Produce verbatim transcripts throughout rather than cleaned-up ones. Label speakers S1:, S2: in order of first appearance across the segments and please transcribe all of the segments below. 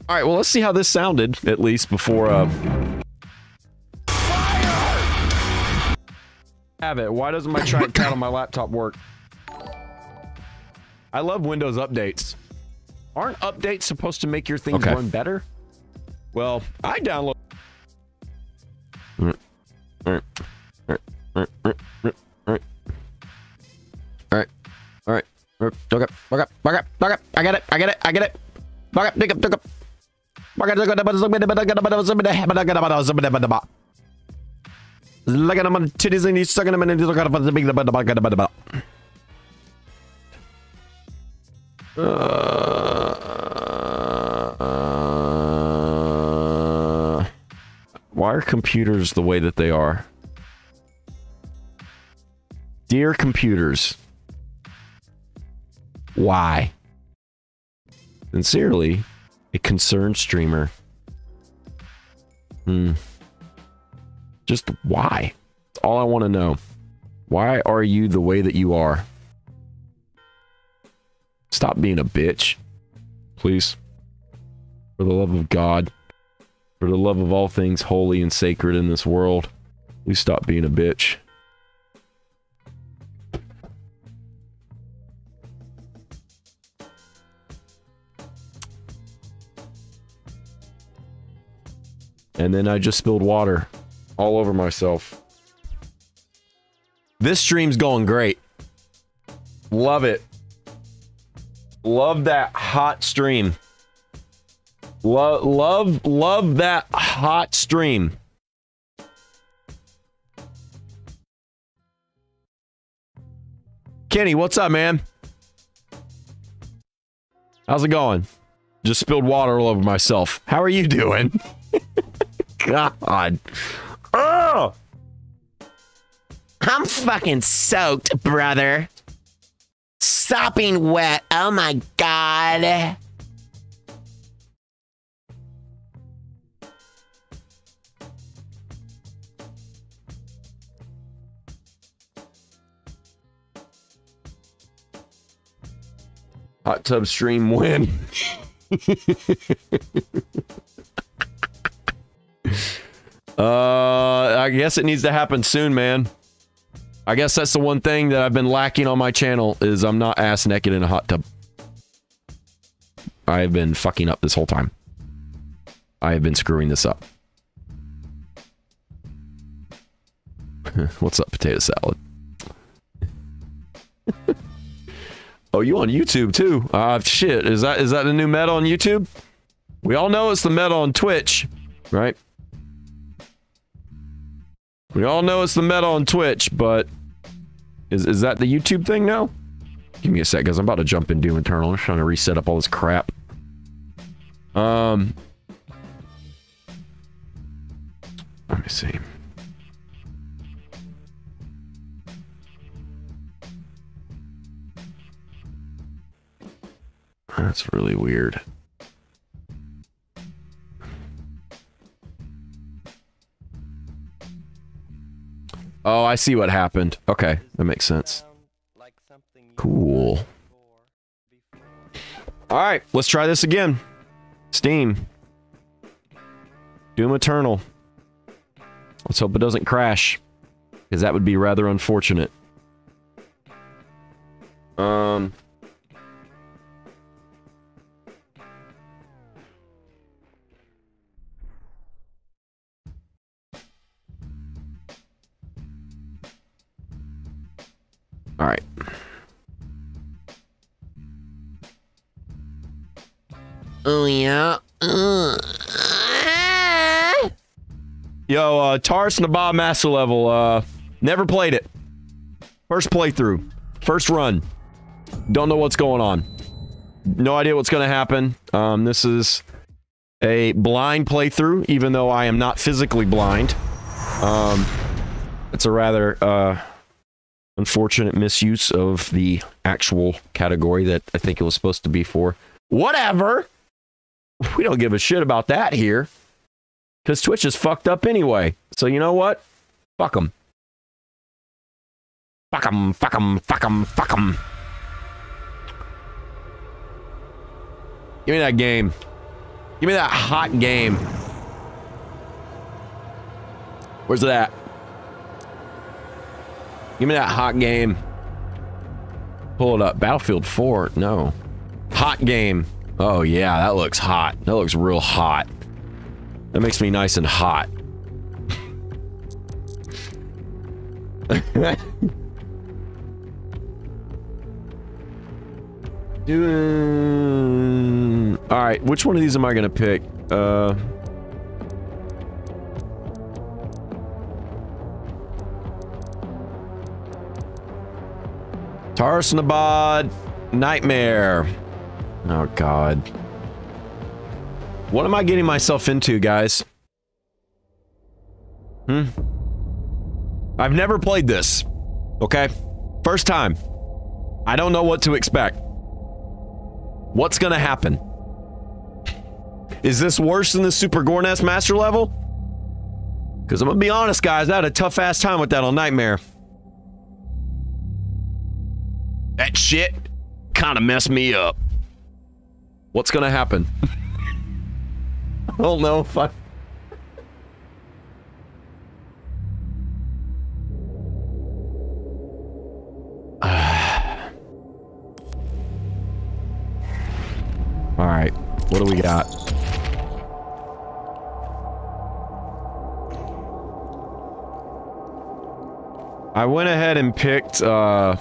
S1: All right, well, let's see how this sounded, at least, before, uh... Fire! Have it. Why doesn't my trackpad on my laptop work? I love Windows updates. Aren't updates supposed to make your things okay. run better? Well, I download... Alright. Alright. Alright. Alright. Alright. Alright. Okay. Okay. Okay. Okay. I get it. I get it. I get it. Okay. Pick up. Pick up. Look at my titties and he's sucking them and he's looking at the big. Why are computers the way that they are? Dear computers, why? Sincerely, a concerned streamer. Hmm. Just why? That's all I want to know. Why are you the way that you are? Stop being a bitch. Please. For the love of God. For the love of all things holy and sacred in this world. Please stop being a bitch. And then I just spilled water all over myself. This stream's going great. Love it. Love that hot stream. Love, love, love that hot stream. Kenny, what's up, man? How's it going? Just spilled water all over myself. How are you doing? God. Oh!
S2: I'm fucking soaked, brother. Sopping wet. Oh my God.
S1: Hot tub stream win. uh, I guess it needs to happen soon, man. I guess that's the one thing that I've been lacking on my channel is I'm not ass naked in a hot tub. I've been fucking up this whole time. I have been screwing this up. What's up, potato salad? Oh, you on YouTube too? Uh, shit. Is that is that the new meta on YouTube? We all know it's the meta on Twitch, right? We all know it's the meta on Twitch, but is is that the YouTube thing now? Give me a sec, guys. I'm about to jump in Doom Eternal. I'm trying to reset up all this crap. Um, let me see. That's really weird. Oh, I see what happened. Okay, that makes sense. Cool. Alright, let's try this again. Steam. Doom Eternal. Let's hope it doesn't crash. Because that would be rather unfortunate. Um... All right.
S2: Oh, yeah. Uh.
S1: Yo, uh, Taurus Nabob Master Level, uh, never played it. First playthrough. First run. Don't know what's going on. No idea what's going to happen. Um, this is a blind playthrough, even though I am not physically blind. Um, it's a rather, uh... unfortunate misuse of the actual category that I think it was supposed to be for. Whatever! We don't give a shit about that here. Because Twitch is fucked up anyway. So you know what? Fuck them. Fuck them, fuck them, fuck them, fuck them. Give me that game. Give me that hot game. Where's it at? Give me that hot game. Pull it up. Battlefield four. No. Hot game. Oh, yeah. That looks hot. That looks real hot. That makes me nice and hot. Doing... All right. Which one of these am I going to pick? Uh... Taurus Nabad Nightmare. Oh, God. What am I getting myself into, guys? Hmm? I've never played this. Okay? First time. I don't know what to expect. What's gonna happen? Is this worse than the Super Gorness Master level? Because I'm gonna be honest, guys, I had a tough-ass time with that on Nightmare. That shit kind of messed me up. What's gonna happen? I don't know if I... All right, what do we got? I went ahead and picked, uh...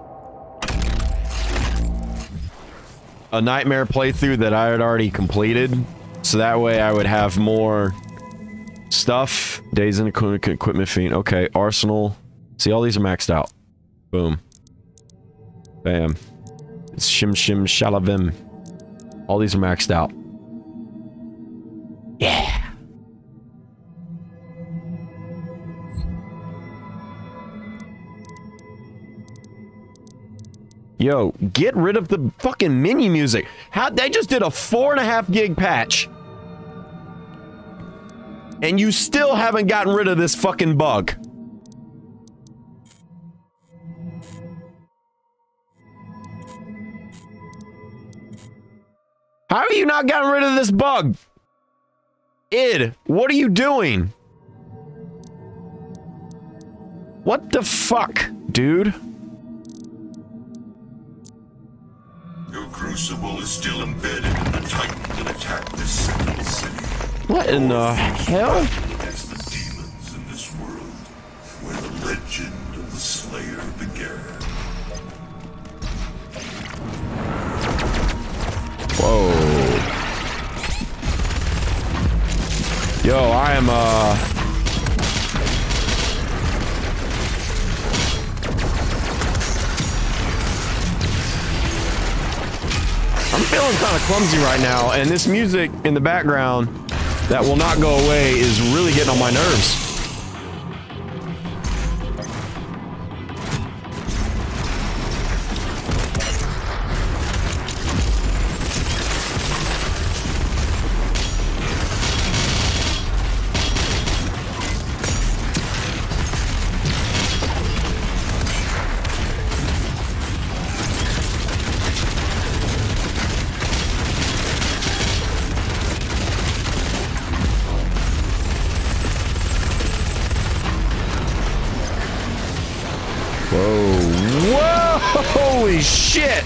S1: a Nightmare playthrough that I had already completed, so that way I would have more stuff. Days in equipment, equipment fiend. Okay, Arsenal. See, all these are maxed out. Boom. Bam. It's shim shim shalavim. All these are maxed out. Yeah. Yo, get rid of the fucking menu music. How they just did a four and a half gig patch. And you still haven't gotten rid of this fucking bug. How have you not gotten rid of this bug? Id, what are you doing? What the fuck, dude?
S3: Your crucible is still embedded in the Titans that attacked this single city.
S1: What in the hell?
S3: Against the demons in this world, where the legend of the Slayer began.
S1: Whoa. Yo, I am, uh... I'm feeling kind of clumsy right now, and this music in the background that will not go away is really getting on my nerves. Holy shit!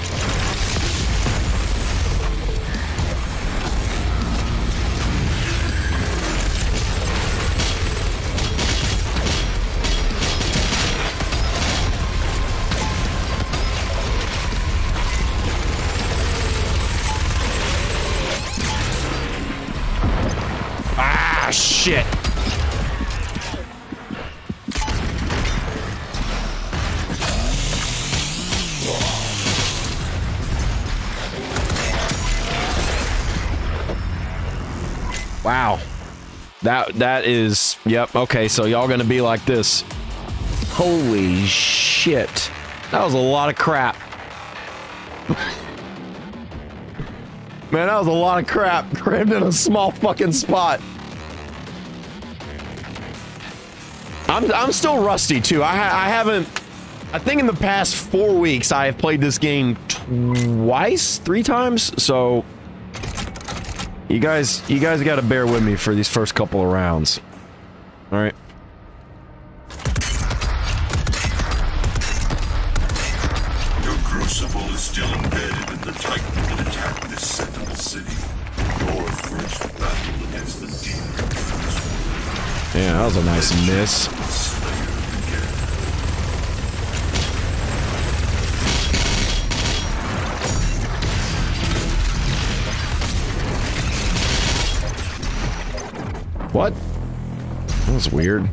S1: Ah, shit! Wow. That, that is, yep, okay, so y'all gonna be like this. Holy shit. That was a lot of crap. Man, that was a lot of crap crammed in a small fucking spot. I'm, I'm still rusty too. I, ha I haven't, I think in the past four weeks I have played this game twice, three times, so You guys, you guys got to bear with me for these first couple of rounds. All right.
S3: Your crucible is still embedded in the Titan that attacked this Sentinel city. Your first battle against the demons.
S1: Yeah, that was a nice miss. What? That was weird.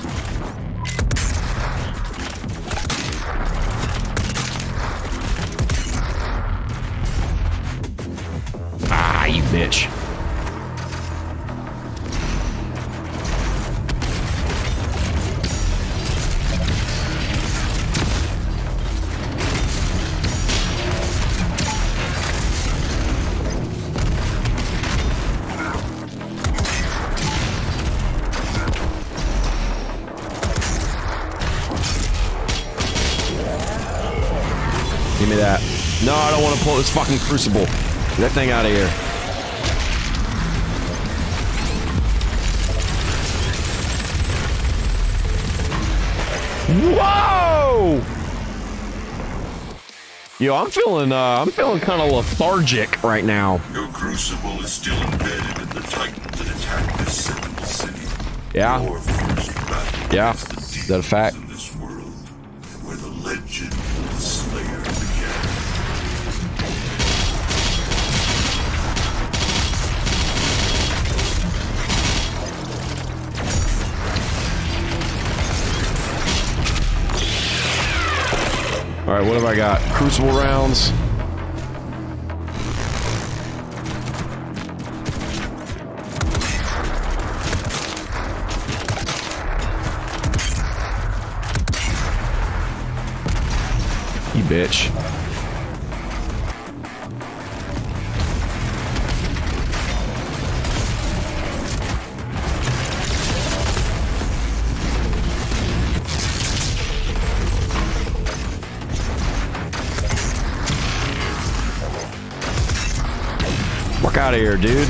S1: Ah, you bitch. Give me that. No, I don't want to pull this fucking crucible. Get that thing out of here. Whoa! Yo, I'm feeling, uh, I'm feeling kind of lethargic right now.
S3: Your crucible is still embedded in the Titan that attacked this Sentinel city.
S1: Yeah.
S3: Your first battle
S1: Yeah.
S3: against the
S1: Is that a fact?
S3: demons in this world, where the legend of the Slayer began.
S1: All right, what have I got? Crucible rounds. You bitch. Fuck out of here, dude.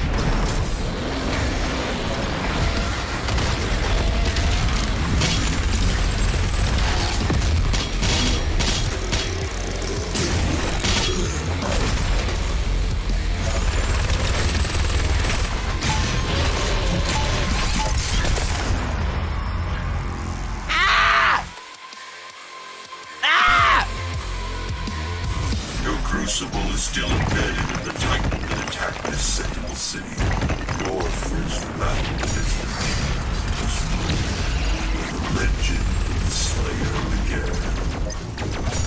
S3: Your crucible is still embedded in the Titan that attacked this Sentinel city. Your first battle against the demons, where the legend of the Slayer began.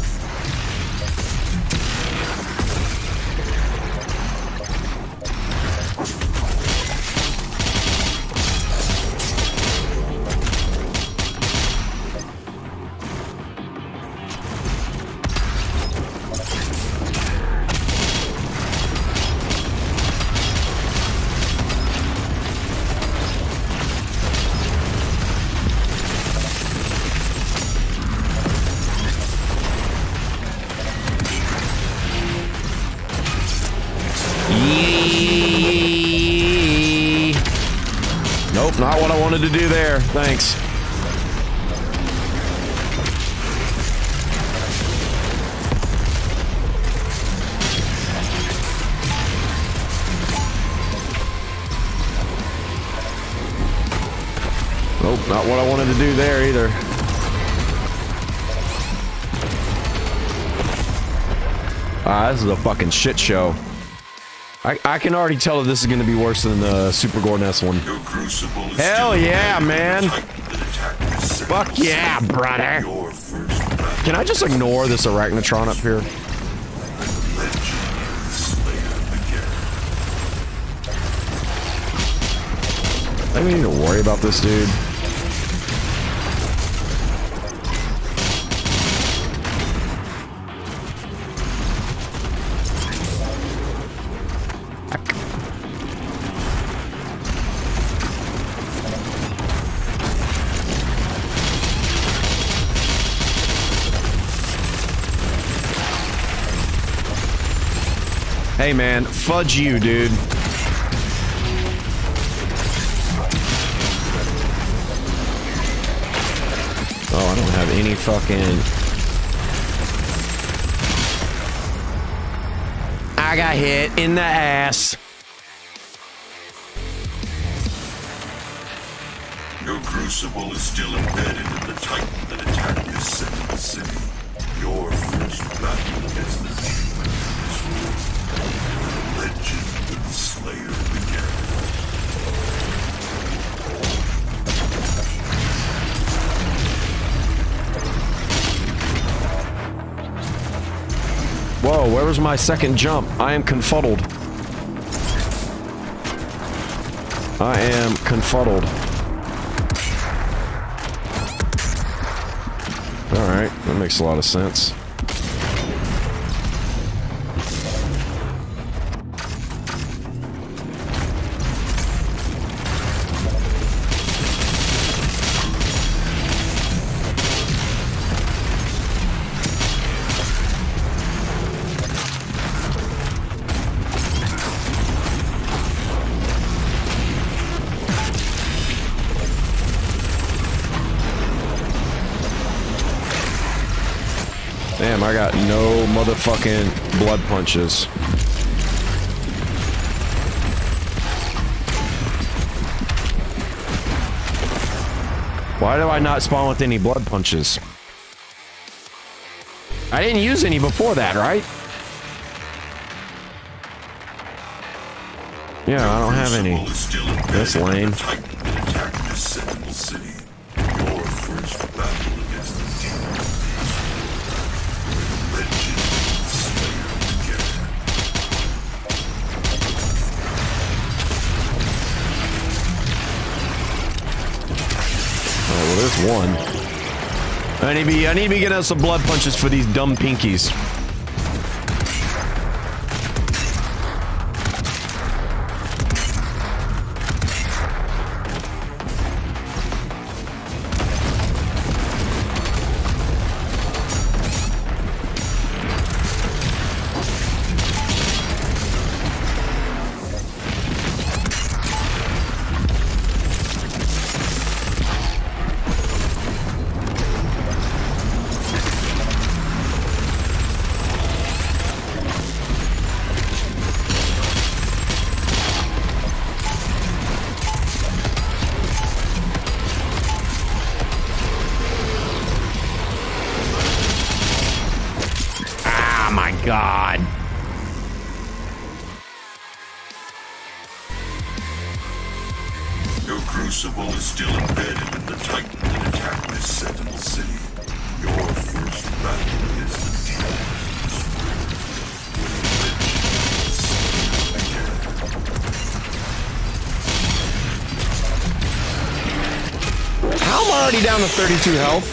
S1: Yee. Nope, not what I wanted to do there. Thanks. Nope, not what I wanted to do there either. Ah, this is a fucking shit show. I, I can already tell that this is going to be worse than the Super Gore Nest one.
S3: Your crucible is
S1: Hell
S3: still
S1: yeah,
S3: embedded in
S1: man.
S3: the Titan that attacked this Sentinel
S1: Fuck yeah,
S3: city.
S1: brother.
S3: Your first battle
S1: Can I just ignore this Arachnotron up here?
S3: legend of the Slayer began.
S1: I don't need to worry about this dude. Hey man, fudge you, dude. Oh, I don't have any fucking... I got hit in the ass.
S3: Your crucible is still embedded in the titan that attacked this Sentinel city. Your first battle against the demon is over. The legend of the Slayer began.
S1: Whoa, where was my second jump? I am confuddled. I am confuddled. Alright, that makes a lot of sense. Damn, I got no motherfucking blood punches. Why do I not spawn with any blood punches? I didn't use any before that, right? Yeah, I don't have any. That's lame. There's one. I need to be I need to be getting out some blood punches for these dumb pinkies. God.
S3: Your crucible is still embedded in the titan that attacked this Sentinel city. Your first battle against the demons is
S1: How am I already down to thirty-two health?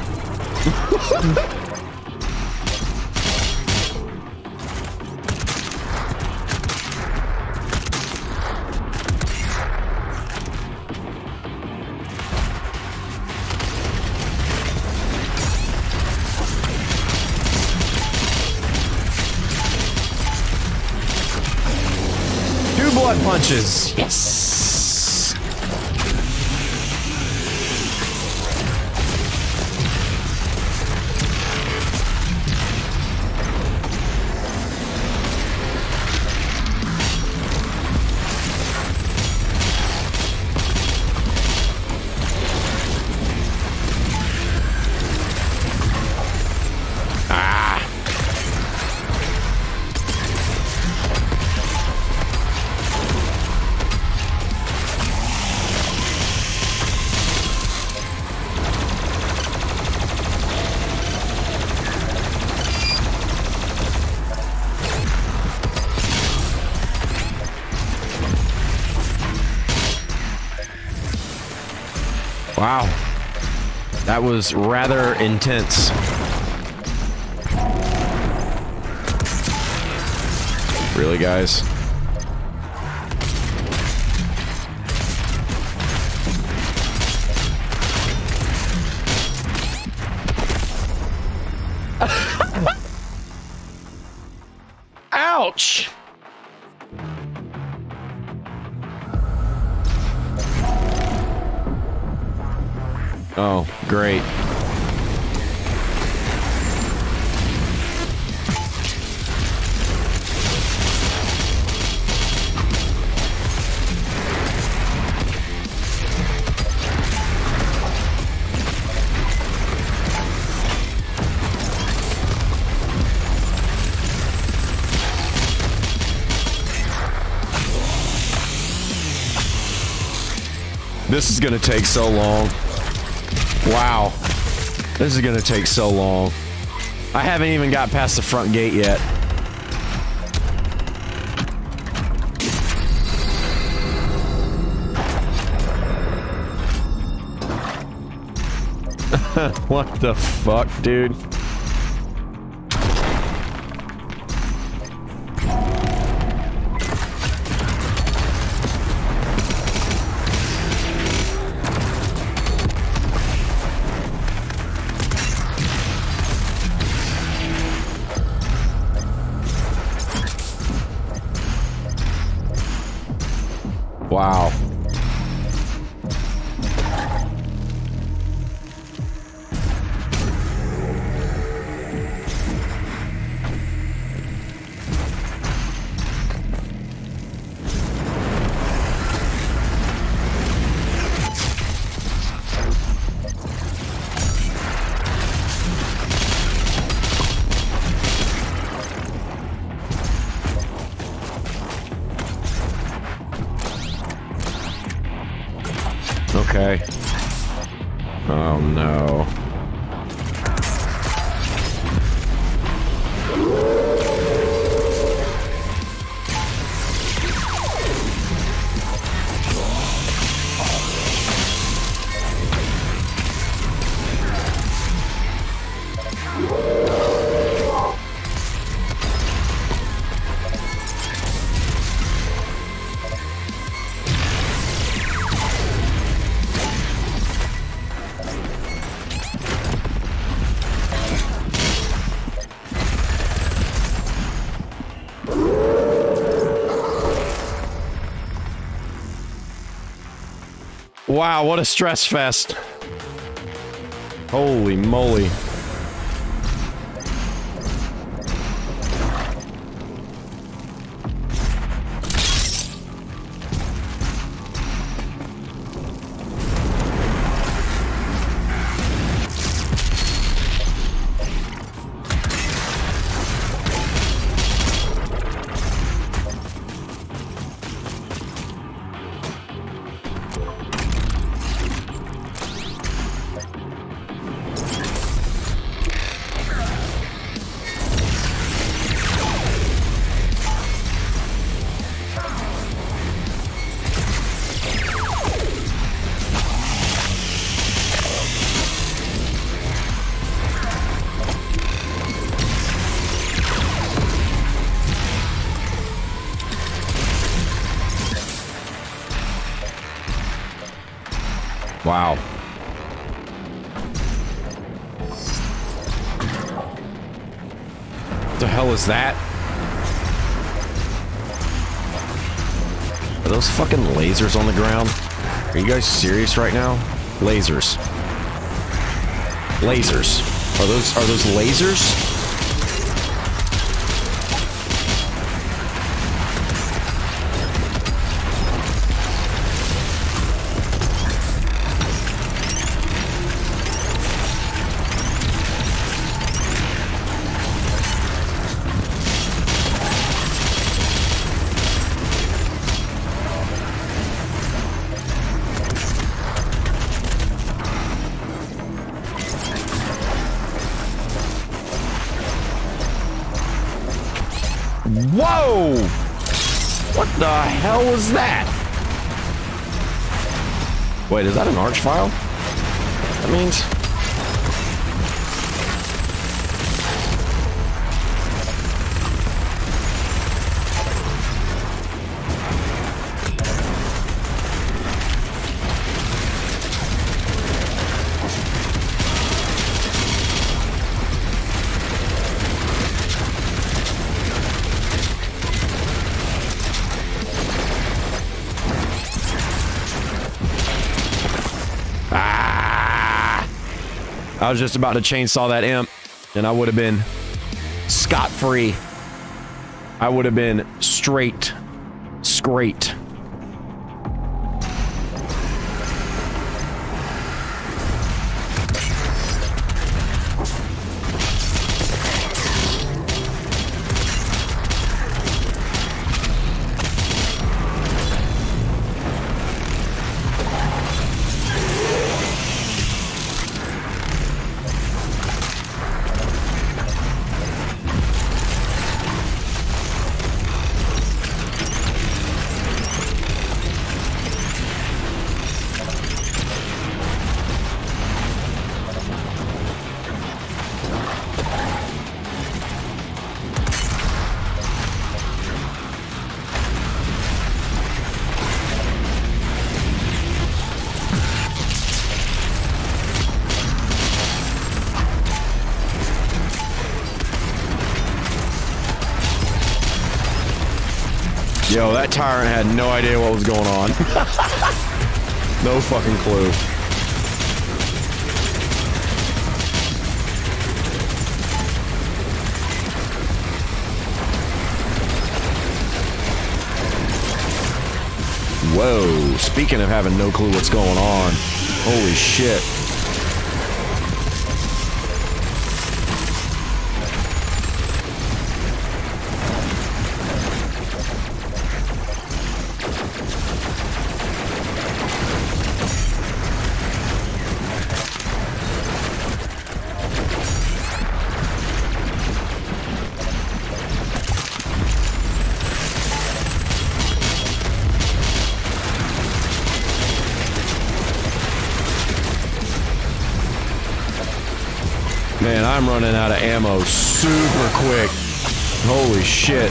S1: Blood punches. Yes. Wow, that was rather intense. Really, guys? Ouch! Oh, great. This is gonna take so long. Wow. This is gonna take so long. I haven't even got past the front gate yet. What the fuck, dude? Wow. Okay. Oh no. Wow, what a stress fest. Holy moly. Wow. What the hell is that? Are those fucking lasers on the ground? Are you guys serious right now? Lasers. Lasers. Are those are those lasers? Whoa! What the hell was that? Wait, is that an arch file? That means... I was just about to chainsaw that imp, and I would have been scot-free. I would have been straight, straight. Yo, that tyrant had no idea what was going on. No fucking clue. Whoa, speaking of having no clue what's going on. Holy shit. Man, I'm running out of ammo super quick. Holy shit.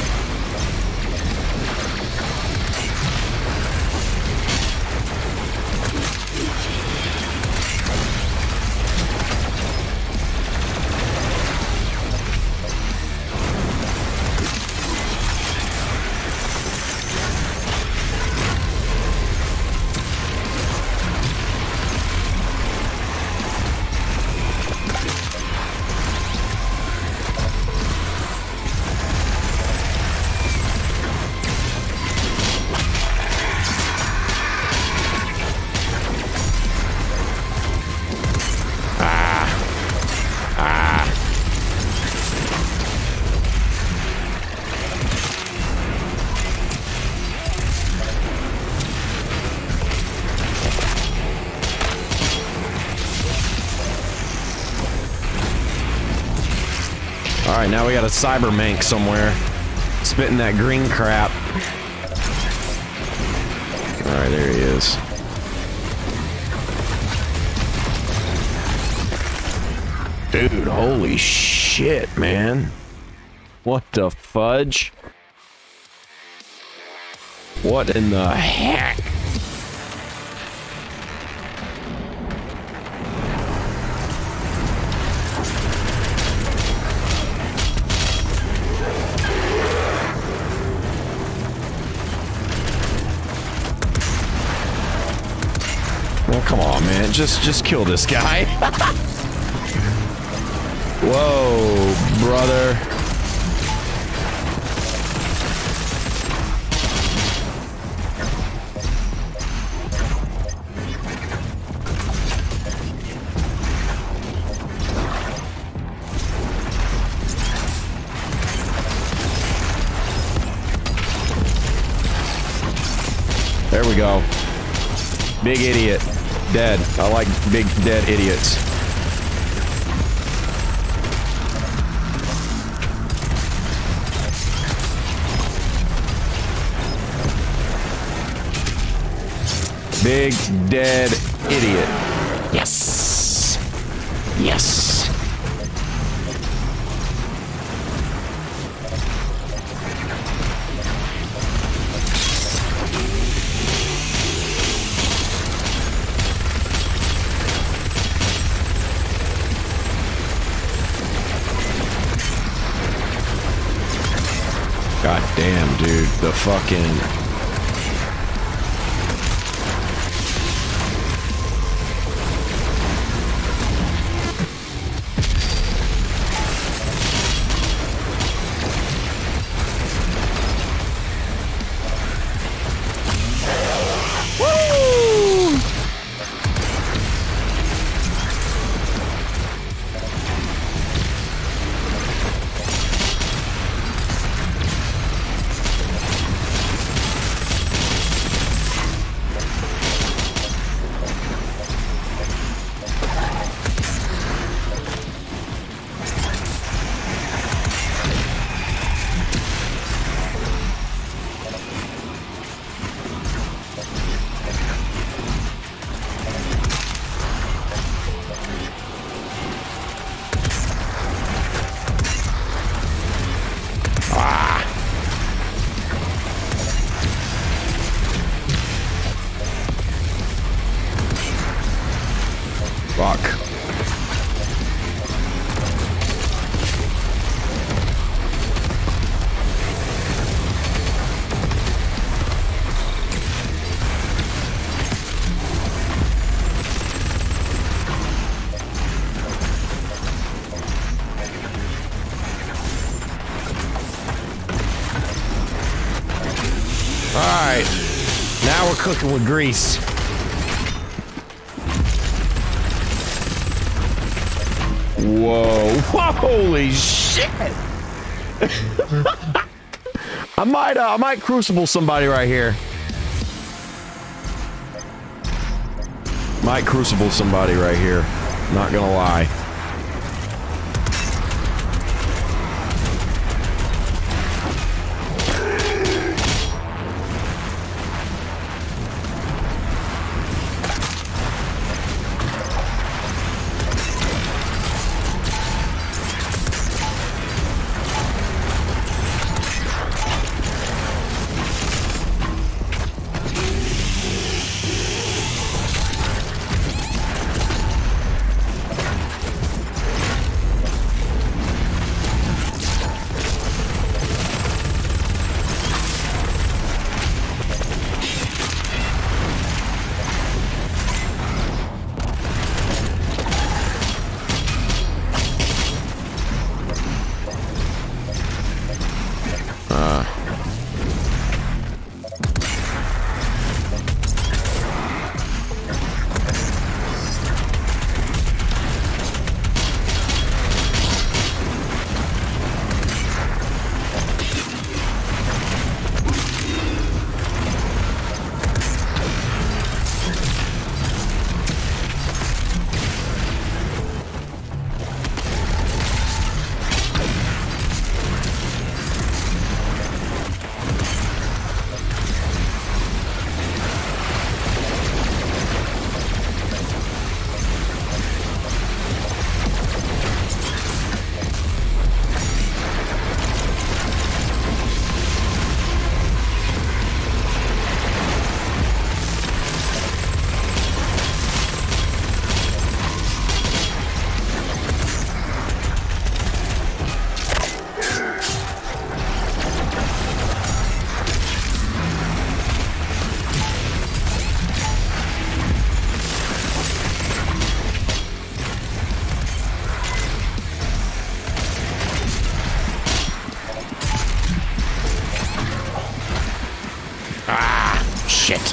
S1: Alright, now we got a cyber mank somewhere. Spitting that green crap. Alright, there he is. Dude, holy shit, man. What the fudge? What in the heck? Oh, come on, man. Just just kill this guy. Whoa, brother. There we go. Big idiot. Dead. I like big dead idiots. Big dead idiot.
S2: Yes. Yes.
S1: God damn, dude. The fucking... Alright. Now we're cooking with grease. Whoa. Holy shit! I might, uh, I might crucible somebody right here. Might crucible somebody right here. Not gonna lie.
S2: Shit.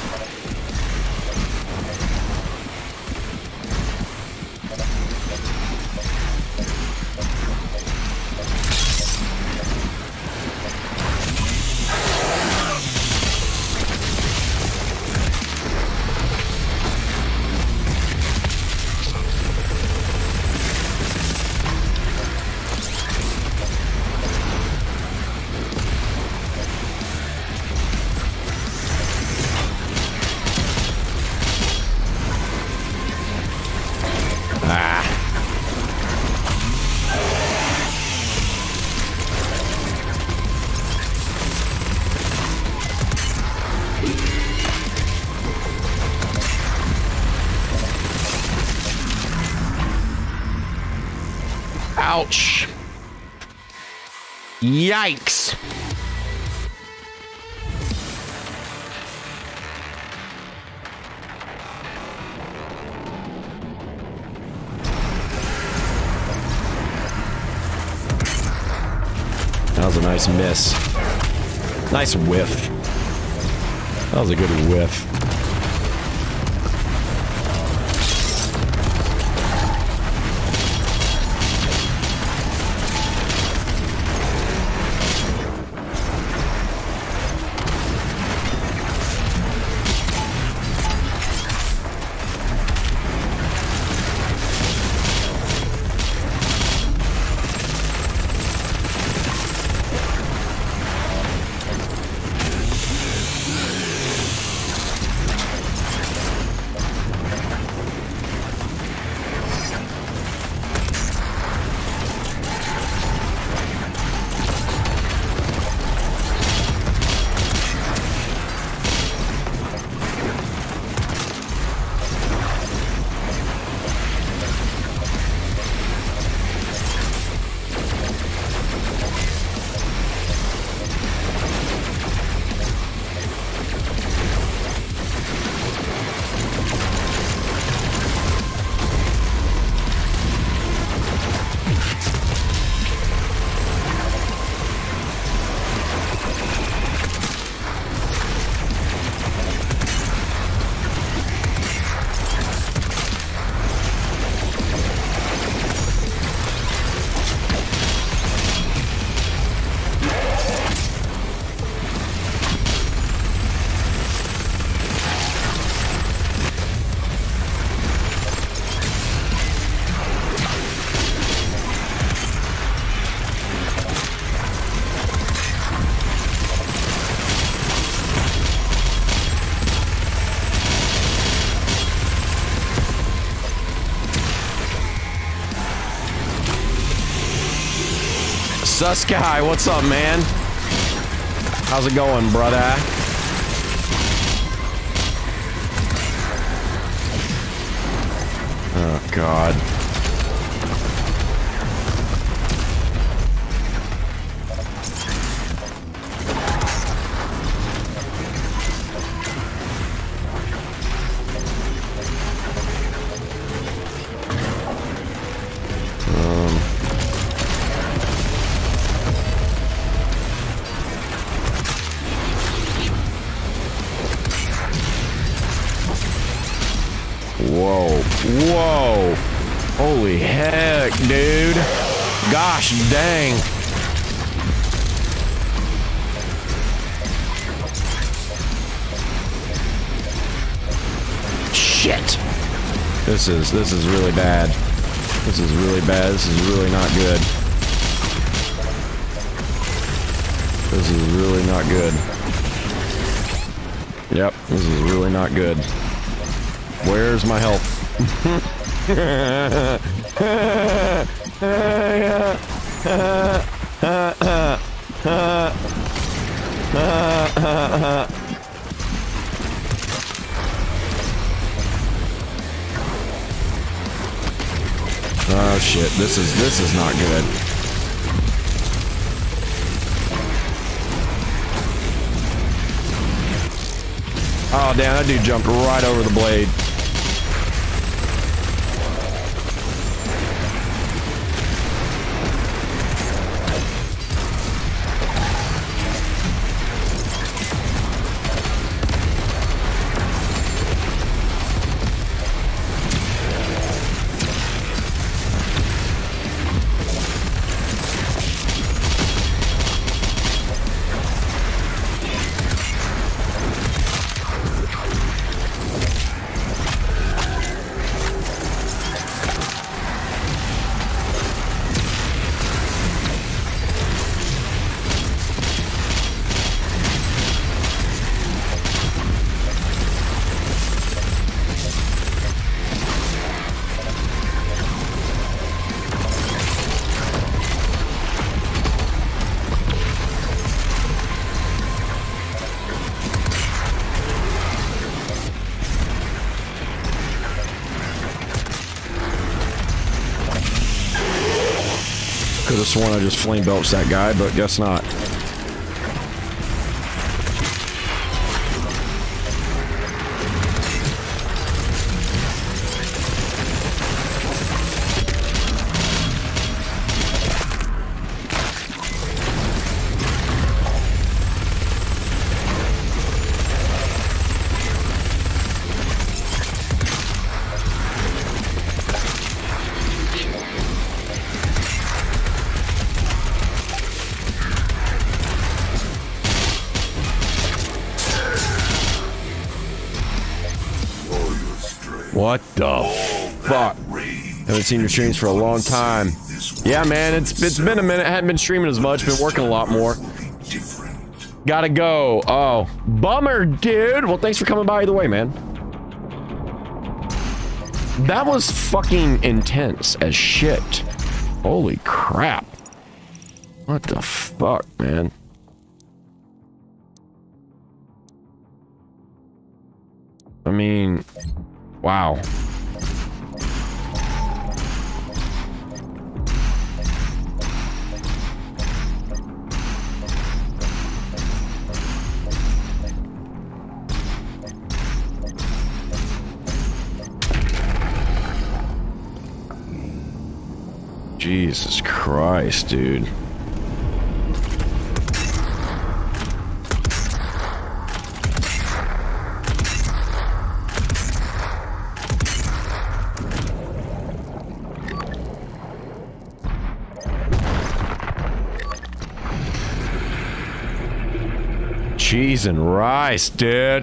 S1: Ouch. Yikes. That was a nice miss. Nice whiff. That was a good whiff. Suskai, what's up, man? How's it going, brother? Oh, God. Whoa. Whoa. Holy heck, dude. Gosh dang. Shit. This is, this is really bad. This is really bad. This is really not good. This is really not good. Yep, this is really not good. Where's my health? Oh shit, this is this is not good. Oh damn, that dude jumped right over the blade. Could have sworn I just flame belched that guy, but guess not. What the fuck? Haven't seen your streams for a long time. Yeah, man, it's it's been a minute. I hadn't been streaming as much. Been working a lot more. Gotta go. Oh, bummer, dude. Well, thanks for coming by either way, man. That was fucking intense as shit. Holy crap. What the fuck, man? I mean, wow. Jesus Christ, dude. Cheese and rice, dude.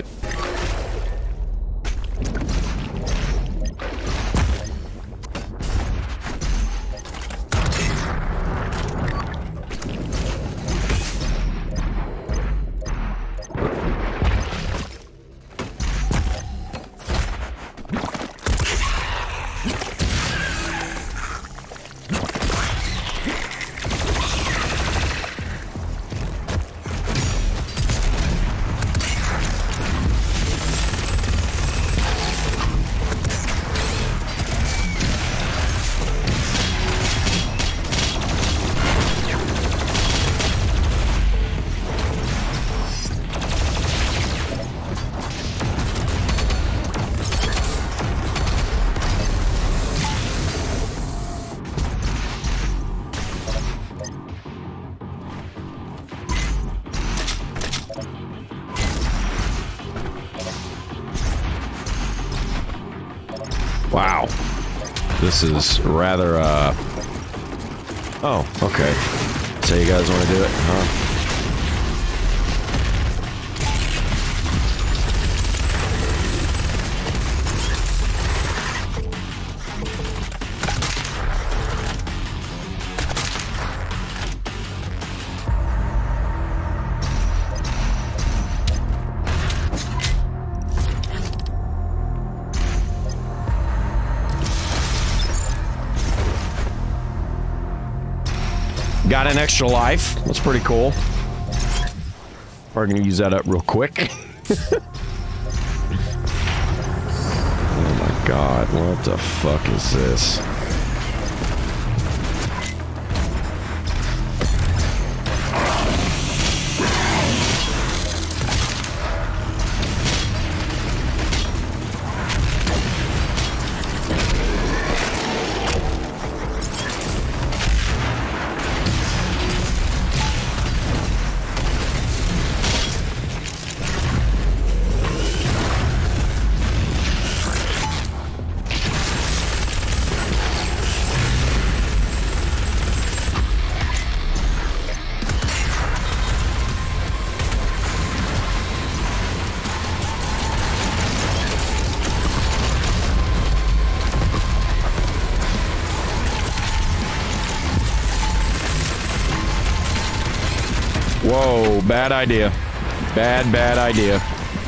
S1: This is rather, uh... Oh, okay. So you guys want to do it, huh? Got an extra life. That's pretty cool. We're gonna use that up real quick. Oh my god, what the fuck is this? Whoa, bad idea. Bad, bad idea.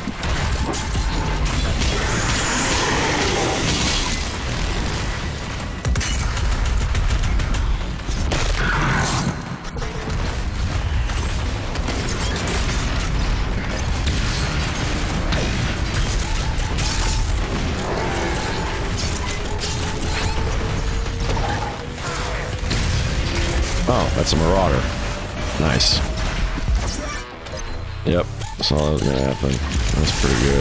S1: Oh, that's a Marauder. Nice. Yep, saw that was gonna happen. That's pretty good.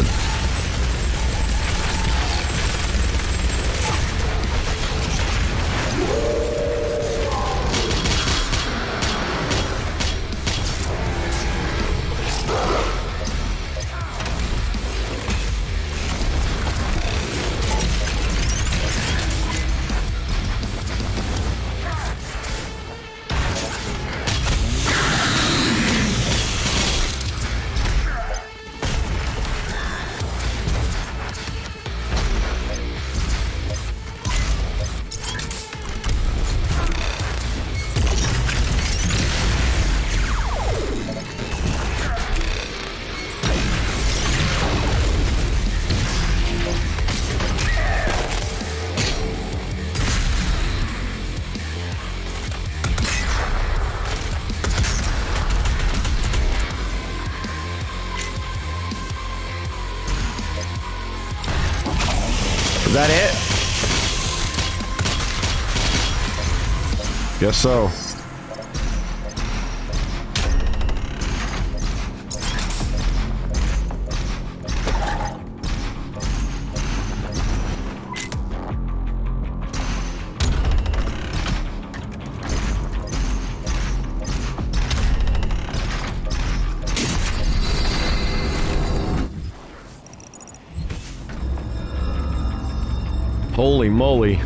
S1: Is that it? Guess so. Holy moly.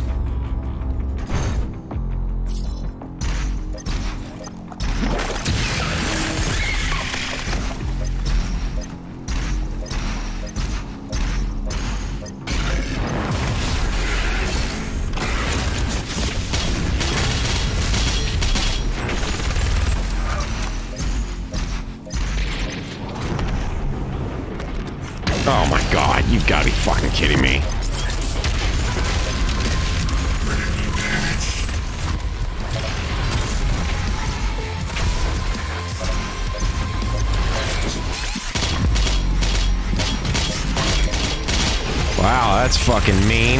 S1: Oh my god, you've got to be fucking kidding me. Wow, that's fucking mean.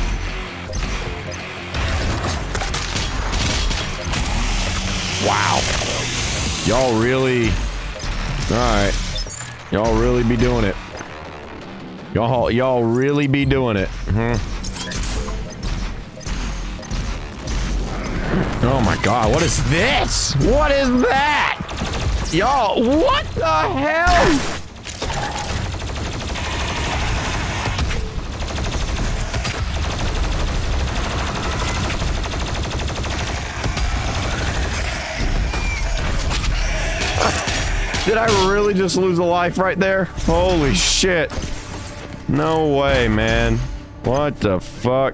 S1: Wow. Y'all really... Alright. Y'all really be doing it. Y'all y'all really be doing it. Hmm. Oh my god, what is this? What is that? Y'all, what the hell? Did I really just lose a life right there? Holy shit. No way, man. What the fuck?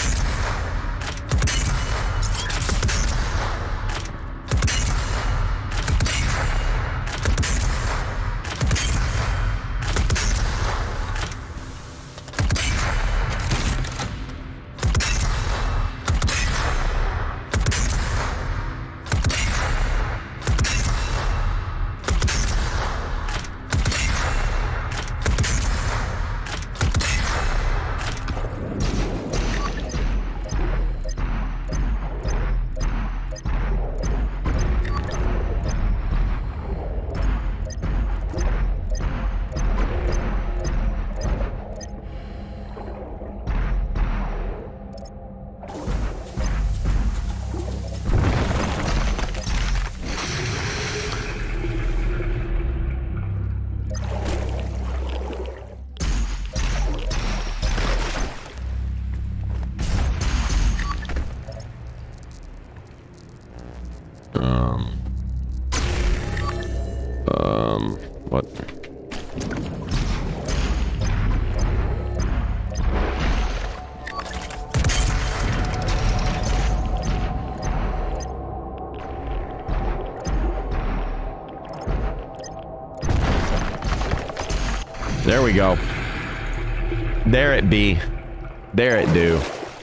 S1: There we go. There it be. There it do.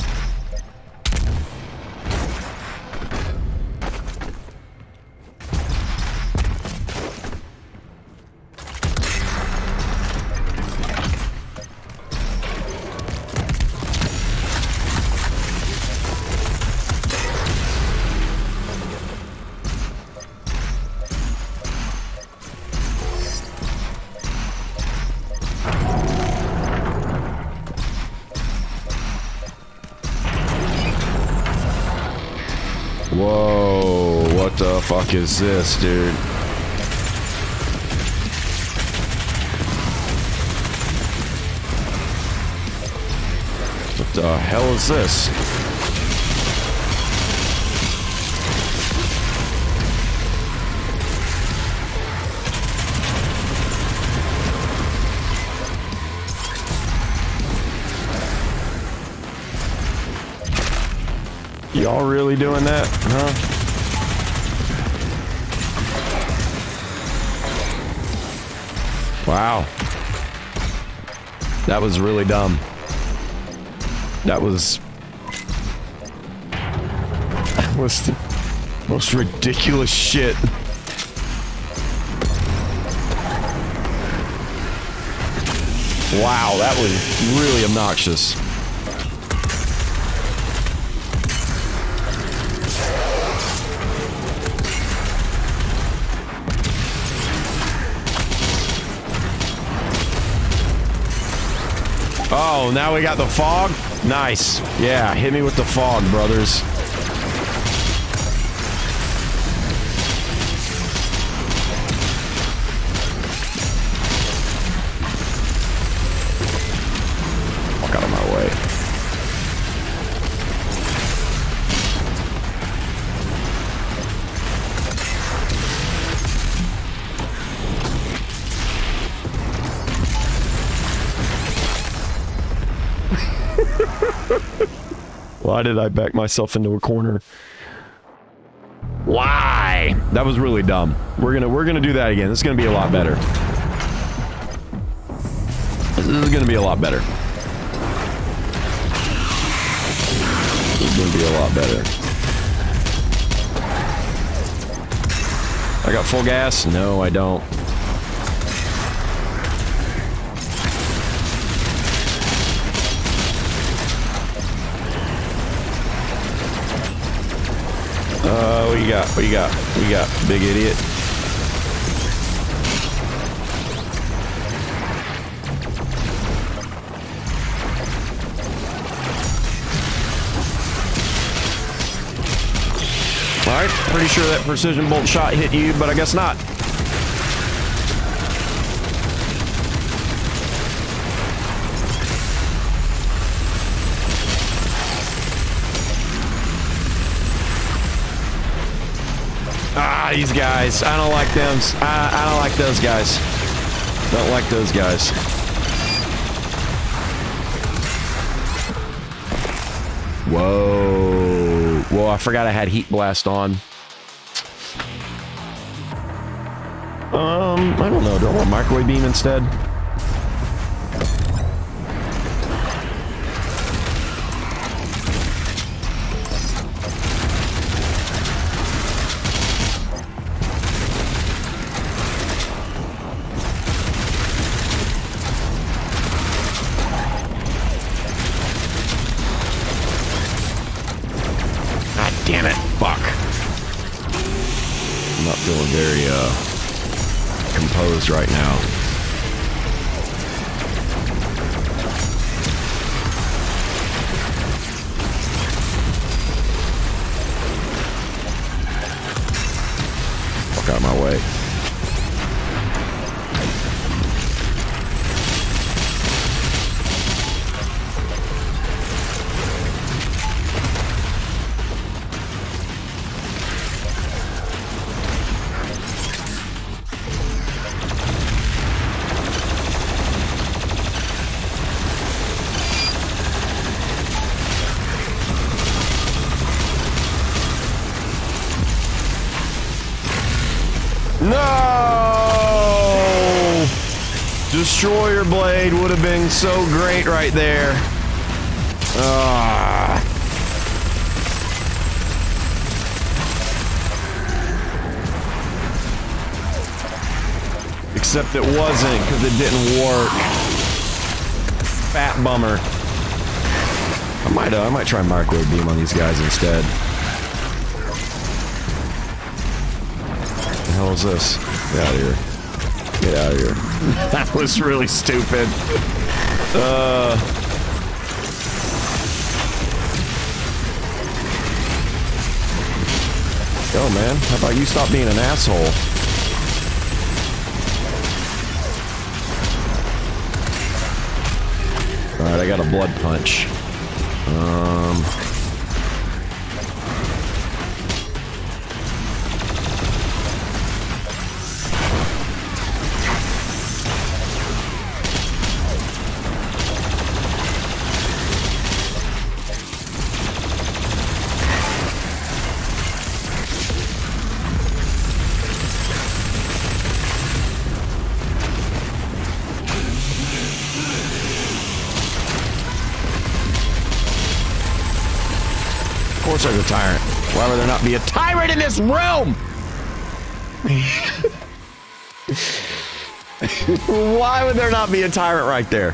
S1: Whoa, what the fuck is this, dude? What the hell is this? Y'all really doing that, huh? Wow. That was really dumb. That was... That was the most ridiculous shit. Wow, that was really obnoxious. Oh, now we got the fog? Nice. Yeah, hit me with the fog, brothers. Walk out of my way. Why did I back myself into a corner? Why? That was really dumb. We're gonna we're gonna do that again. This is gonna be a lot better. This is gonna be a lot better. This is gonna be a lot better. I got full gas? No, I don't. Uh, what you got? What you got? What you got, big idiot? Alright, pretty sure that precision bolt shot hit you, but I guess not. Ah, these guys. I don't like them. I, I don't like those guys. Don't like those guys. Whoa. Whoa, I forgot I had Heat Blast on. Um, I don't know. Do I want Microwave Beam instead? Damn it. Fuck. I'm not feeling very, uh, composed right now. Fuck out of my way. No! Destroyer Blade would have been so great right there. Ah. Except it wasn't, because it didn't work. Fat bummer. I might, uh, I might try Microwave Beam on these guys instead. What the hell is this? Get out of here. Get out of here. That was really stupid. Uh... Go, man. How about you stop being an asshole? Alright, I got a blood punch. Um... Of course there's a tyrant. Why would there not be a tyrant in this room? Why would there not be a tyrant right there?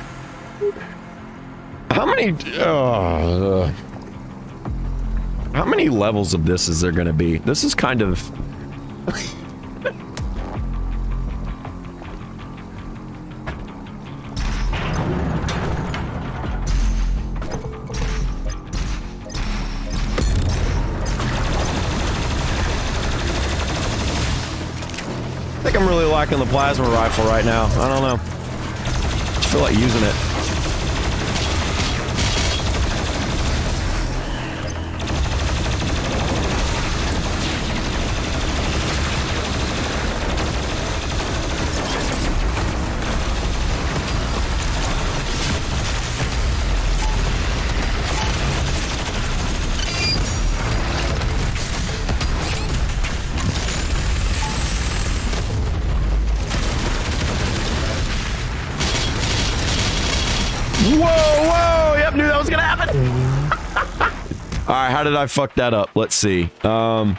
S1: How many... Uh, how many levels of this is there going to be? This is kind of... I think I'm really liking the plasma rifle right now. I don't know. I just feel like using it. Whoa, whoa! Yep, knew that was gonna happen. All right, how did I fuck that up? Let's see. Um.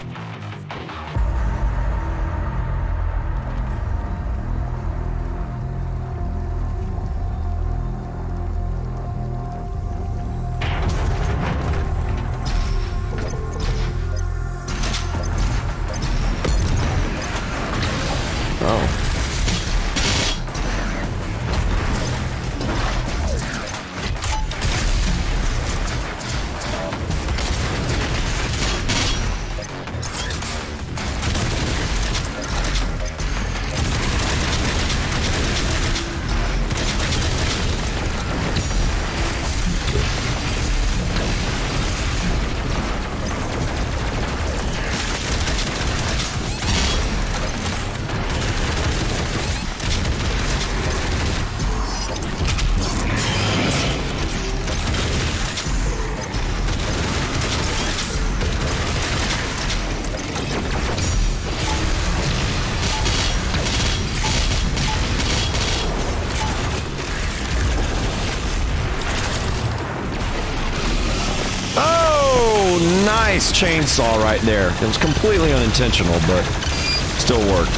S1: Oh. nice chainsaw right there. It was completely unintentional, but still worked.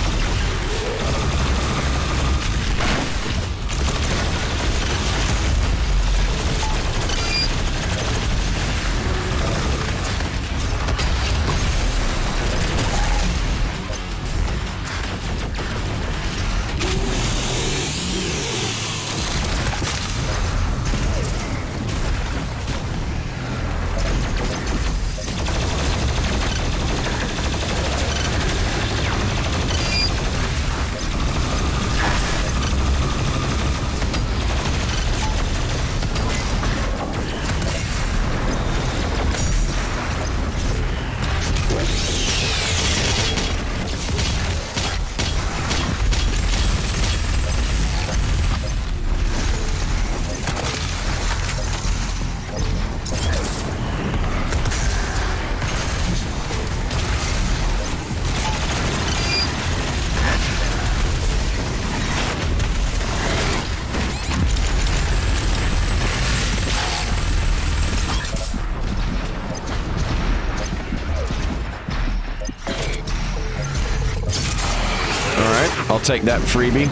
S1: I'll take that freebie.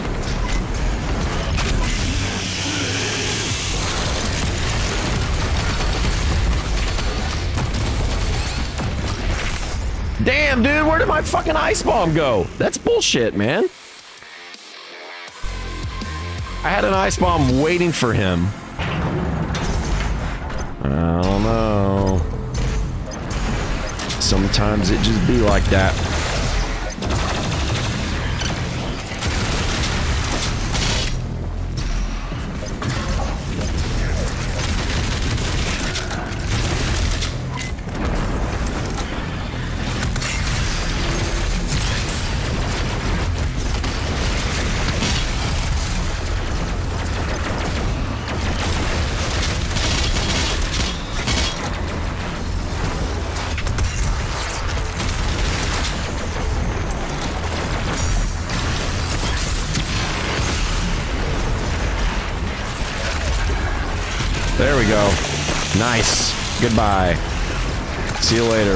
S1: Damn, dude, where did my fucking ice bomb go? That's bullshit, man. I had an ice bomb waiting for him. I don't know. Sometimes it just be like that. There we go. Nice. Goodbye. See you later.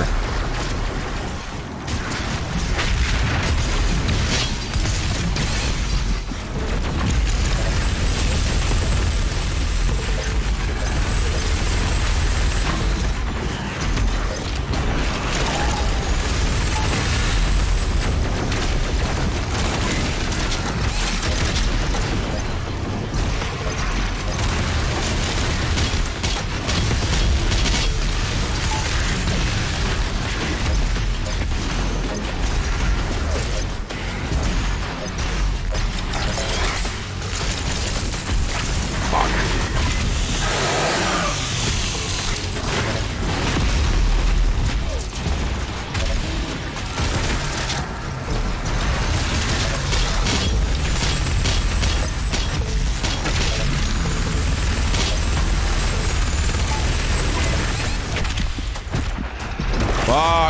S1: Fuck.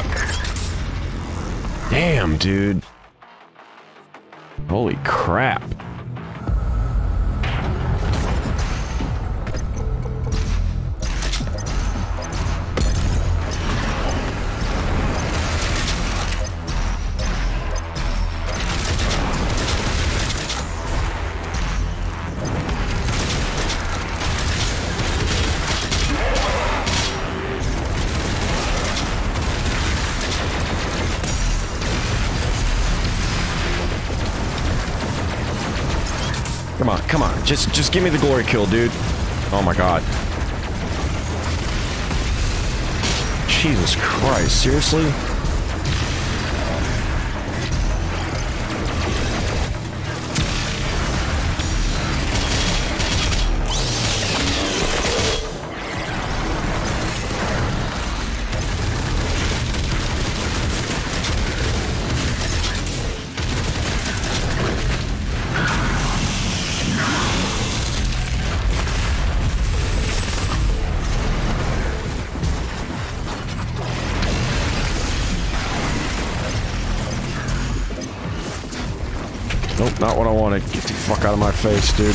S1: Damn, dude. Holy crap. Come on, come on. Just just give me the glory kill, dude. Oh my god. Jesus Christ, seriously? Nope, not what I wanted. Get the fuck out of my face, dude.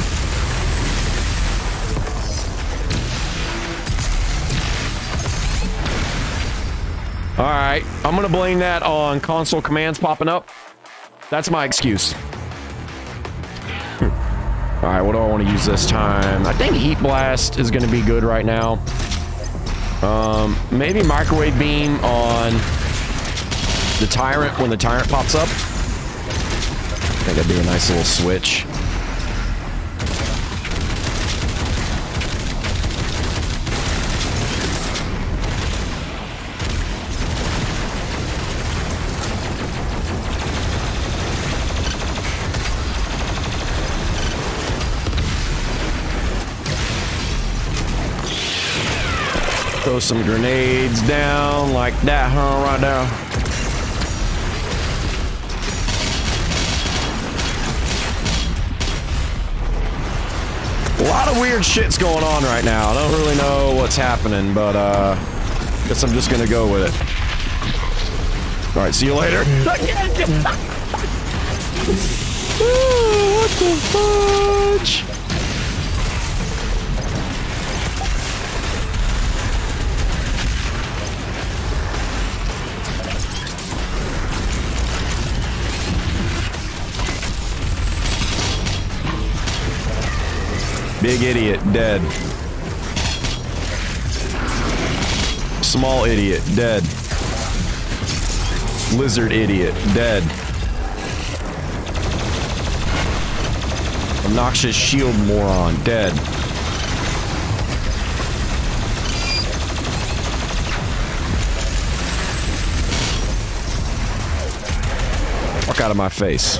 S1: Alright, I'm gonna blame that on console commands popping up. That's my excuse. Alright, what do I want to use this time? I think Heat Blast is gonna be good right now. Um, maybe Microwave Beam on the Tyrant when the Tyrant pops up. I think that'd be a nice little switch. Throw some grenades down like that, huh? Right now. A lot of weird shit's going on right now. I don't really know what's happening, but uh, guess I'm just gonna go with it. All right, see you later. Ooh, what the fudge? Big idiot, dead. Small idiot, dead. Lizard idiot, dead. Obnoxious shield moron, dead. Fuck out of my face.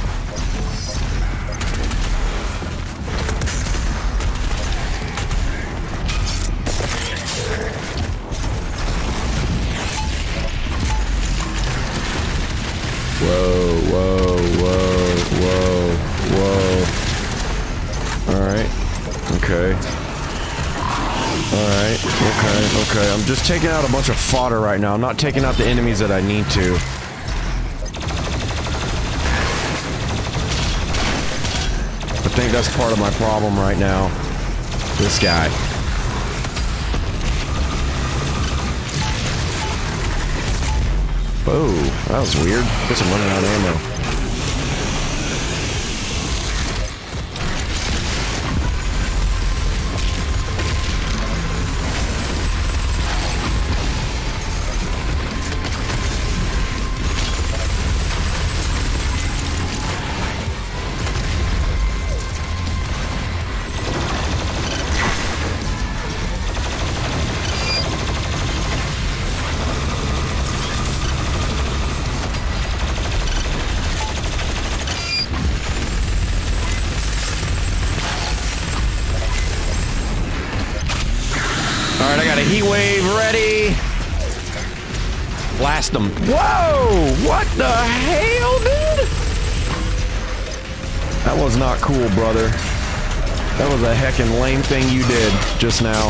S1: Whoa, whoa, whoa, whoa, whoa. Alright. Okay. Alright. Okay, okay. I'm just taking out a bunch of fodder right now. I'm not taking out the enemies that I need to. I think that's part of my problem right now. This guy. Oh, that was weird. Guess I'm running out of ammo. Alright, I got a heat wave ready. Blast them. Whoa! What the hell, dude? That was not cool, brother. That was a heckin' lame thing you did just now.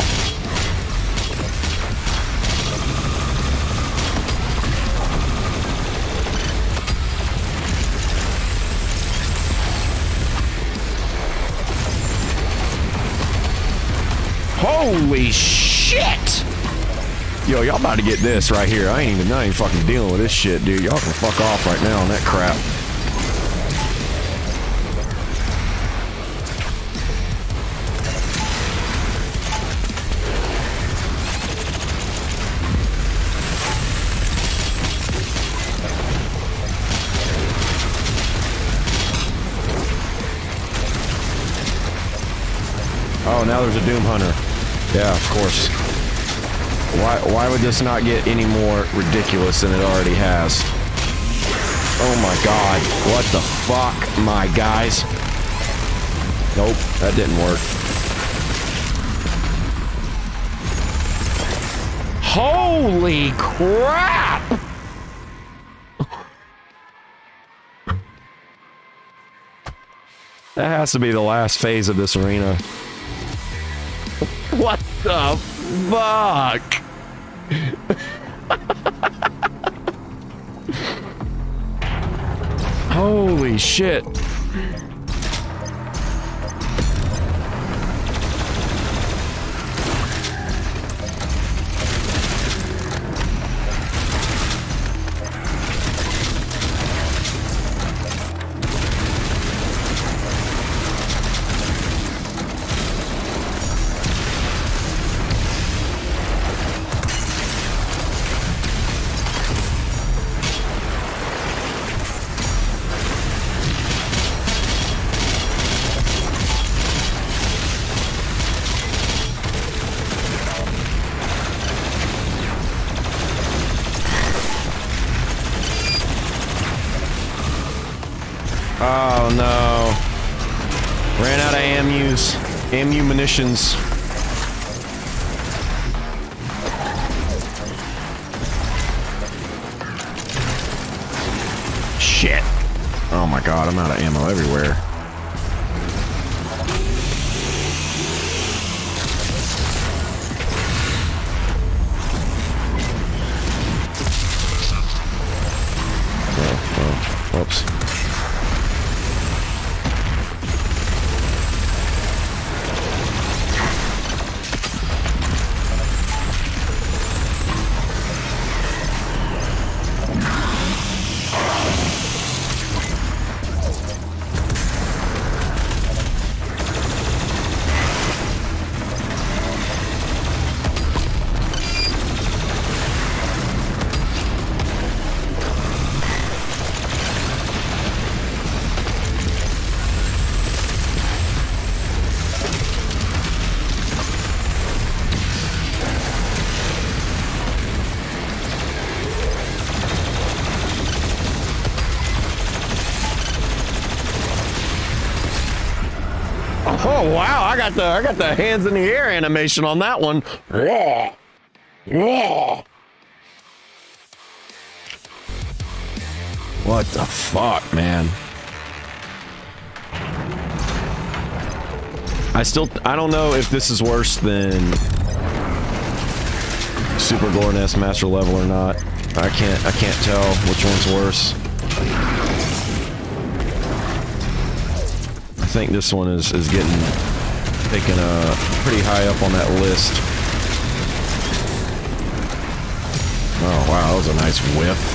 S1: Holy shit! Yo, y'all about to get this right here. I ain't even, I ain't fucking dealing with this shit, dude. Y'all can fuck off right now on that crap. Oh, now there's a Doom Hunter. Yeah, of course. Why, why would this not get any more ridiculous than it already has? Oh my god. What the fuck, my guys? Nope, that didn't work. Holy crap! That has to be the last phase of this arena. What the fuck? Holy shit. Oh no. Ran out of ammus. Ammu munitions. Shit. Oh my god, I'm out of ammo everywhere. Oh, oh, whoops. Oh wow, I got the I got the hands in the air animation on that one. Yeah. Yeah. What the fuck, man? I still I don't know if this is worse than Super Gore-Nest Master Level or not. I can't I can't tell which one's worse. I think this one is, is getting taken uh, pretty high up on that list. Oh wow, that was a nice whiff.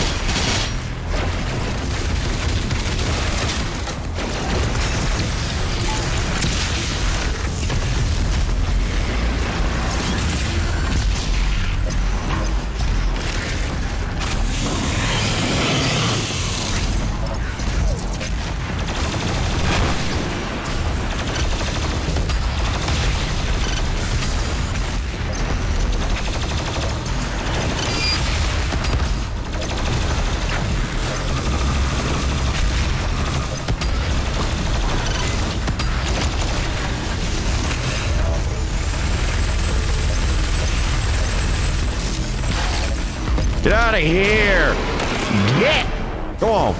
S1: Get out of here! Get! Go on.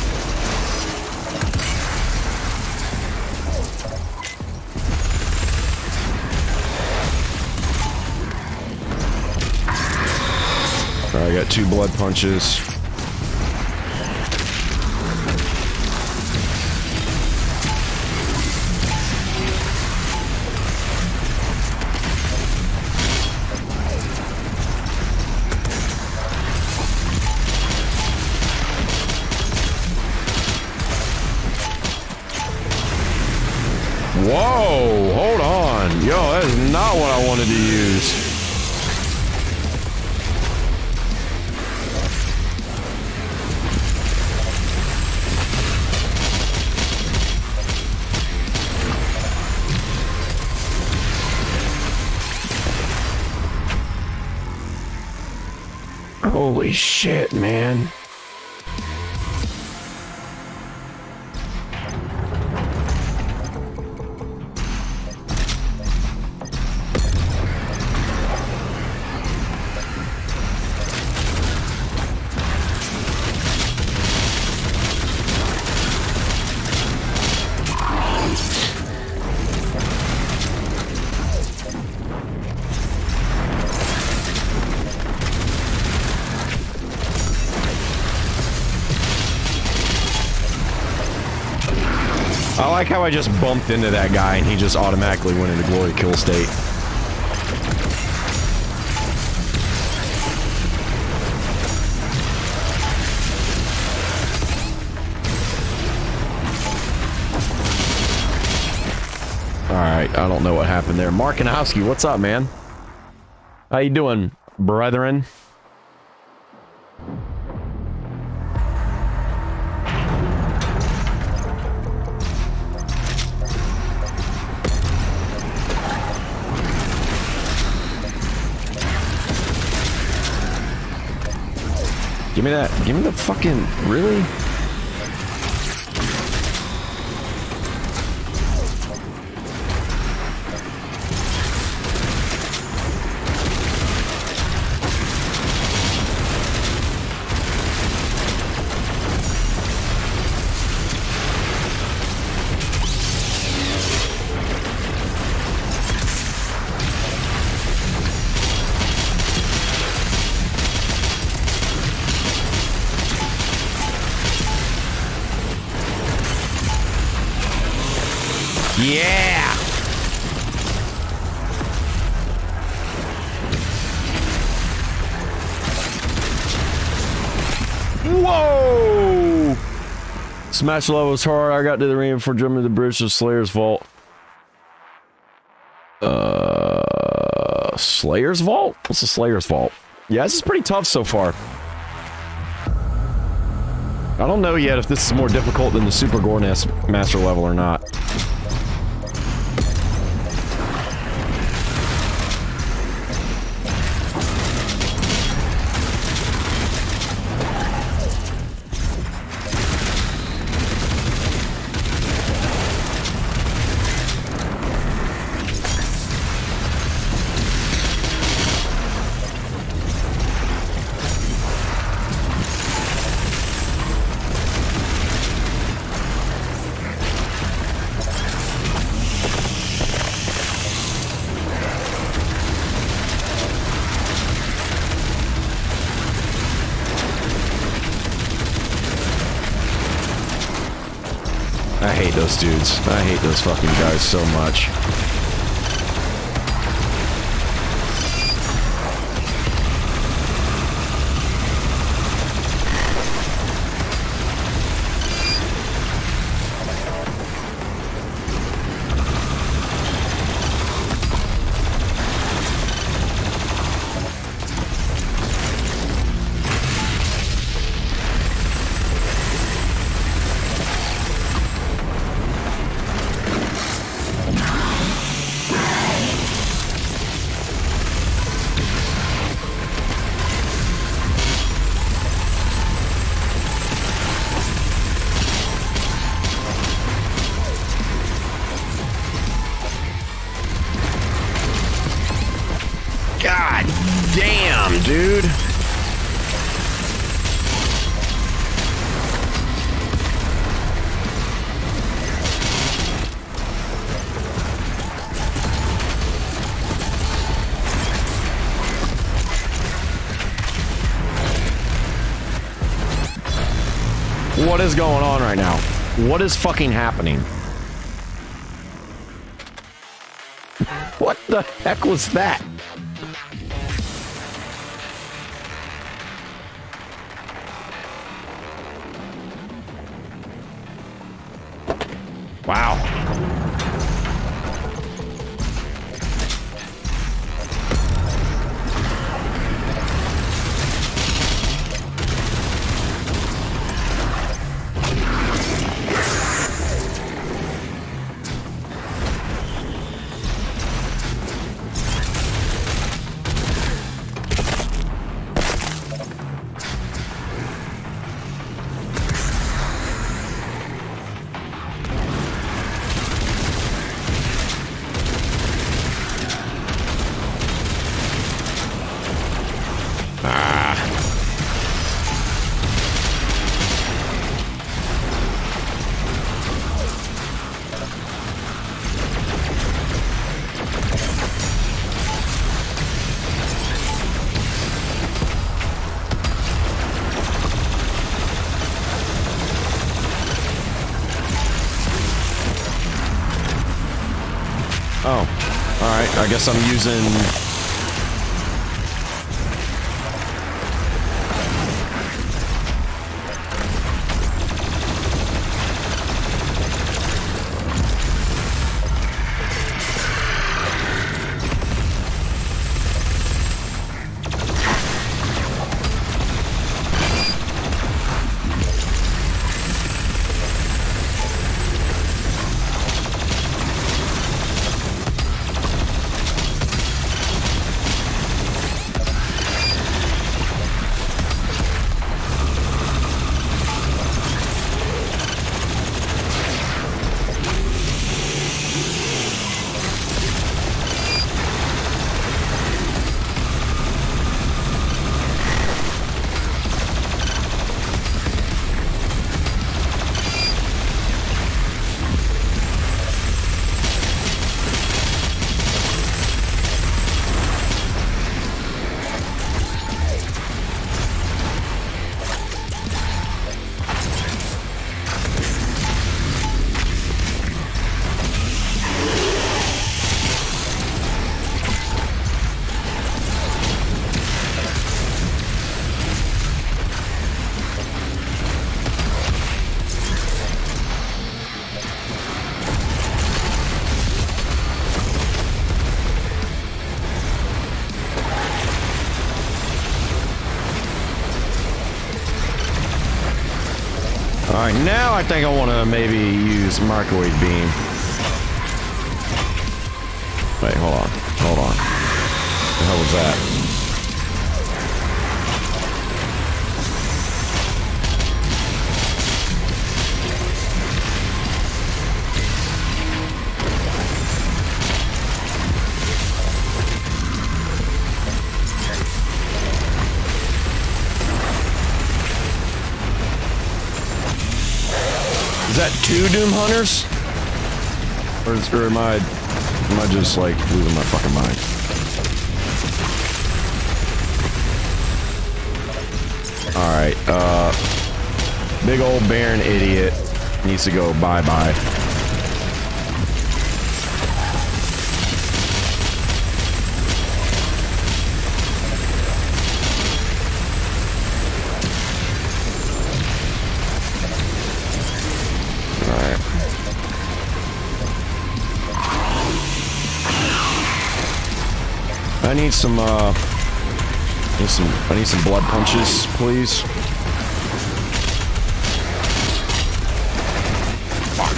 S1: Alright, I got two blood punches. Whoa, hold on. Yo, that is not what I wanted to use. Holy shit, man. I like how I just bumped into that guy and he just automatically went into glory kill state. Alright, I don't know what happened there. Markinowski, what's up, man? How you doing, brethren? Give me that. Give me the fucking... Really? Yeah! Whoa! Smash level was hard. I got to the ring before jumping to the bridge to Slayer's Vault. Uh, Slayer's Vault? What's the Slayer's Vault? Yeah, this is pretty tough so far. I don't know yet if this is more difficult than the Super Gorness Master level or not. I hate those dudes. I hate those fucking guys so much. God damn, dude. What is going on right now? What is fucking happening? What the heck was that? Wow. Oh, alright, I guess I'm using... Alright, now I think I want to maybe use microwave beam. Wait, hold on. Hold on. What the hell was that? Is that two Doom Hunters? Or, is, or am I, am I just like losing my fucking mind? Alright, uh, big old Baron idiot needs to go bye-bye. I need some, uh, need some, I need some blood punches, please. Fuck.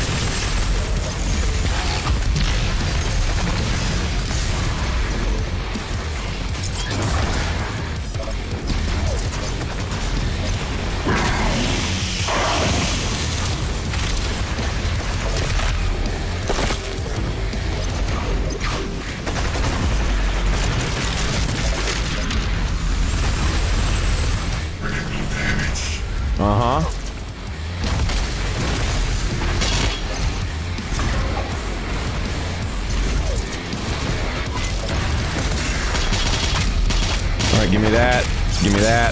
S1: Uh-huh. All right, give me that. Give me that.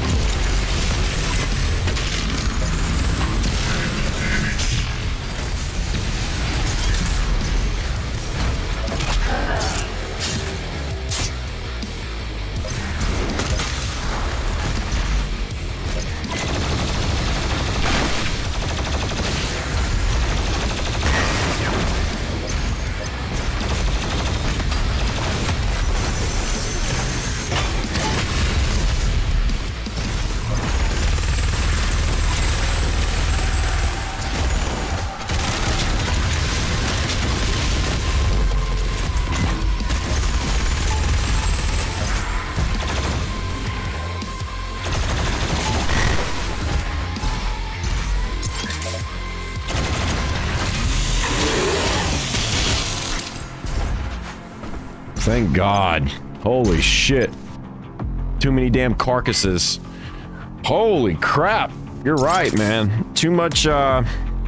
S1: Thank God. Holy shit. Too many damn carcasses. Holy crap. You're right, man. Too much, uh...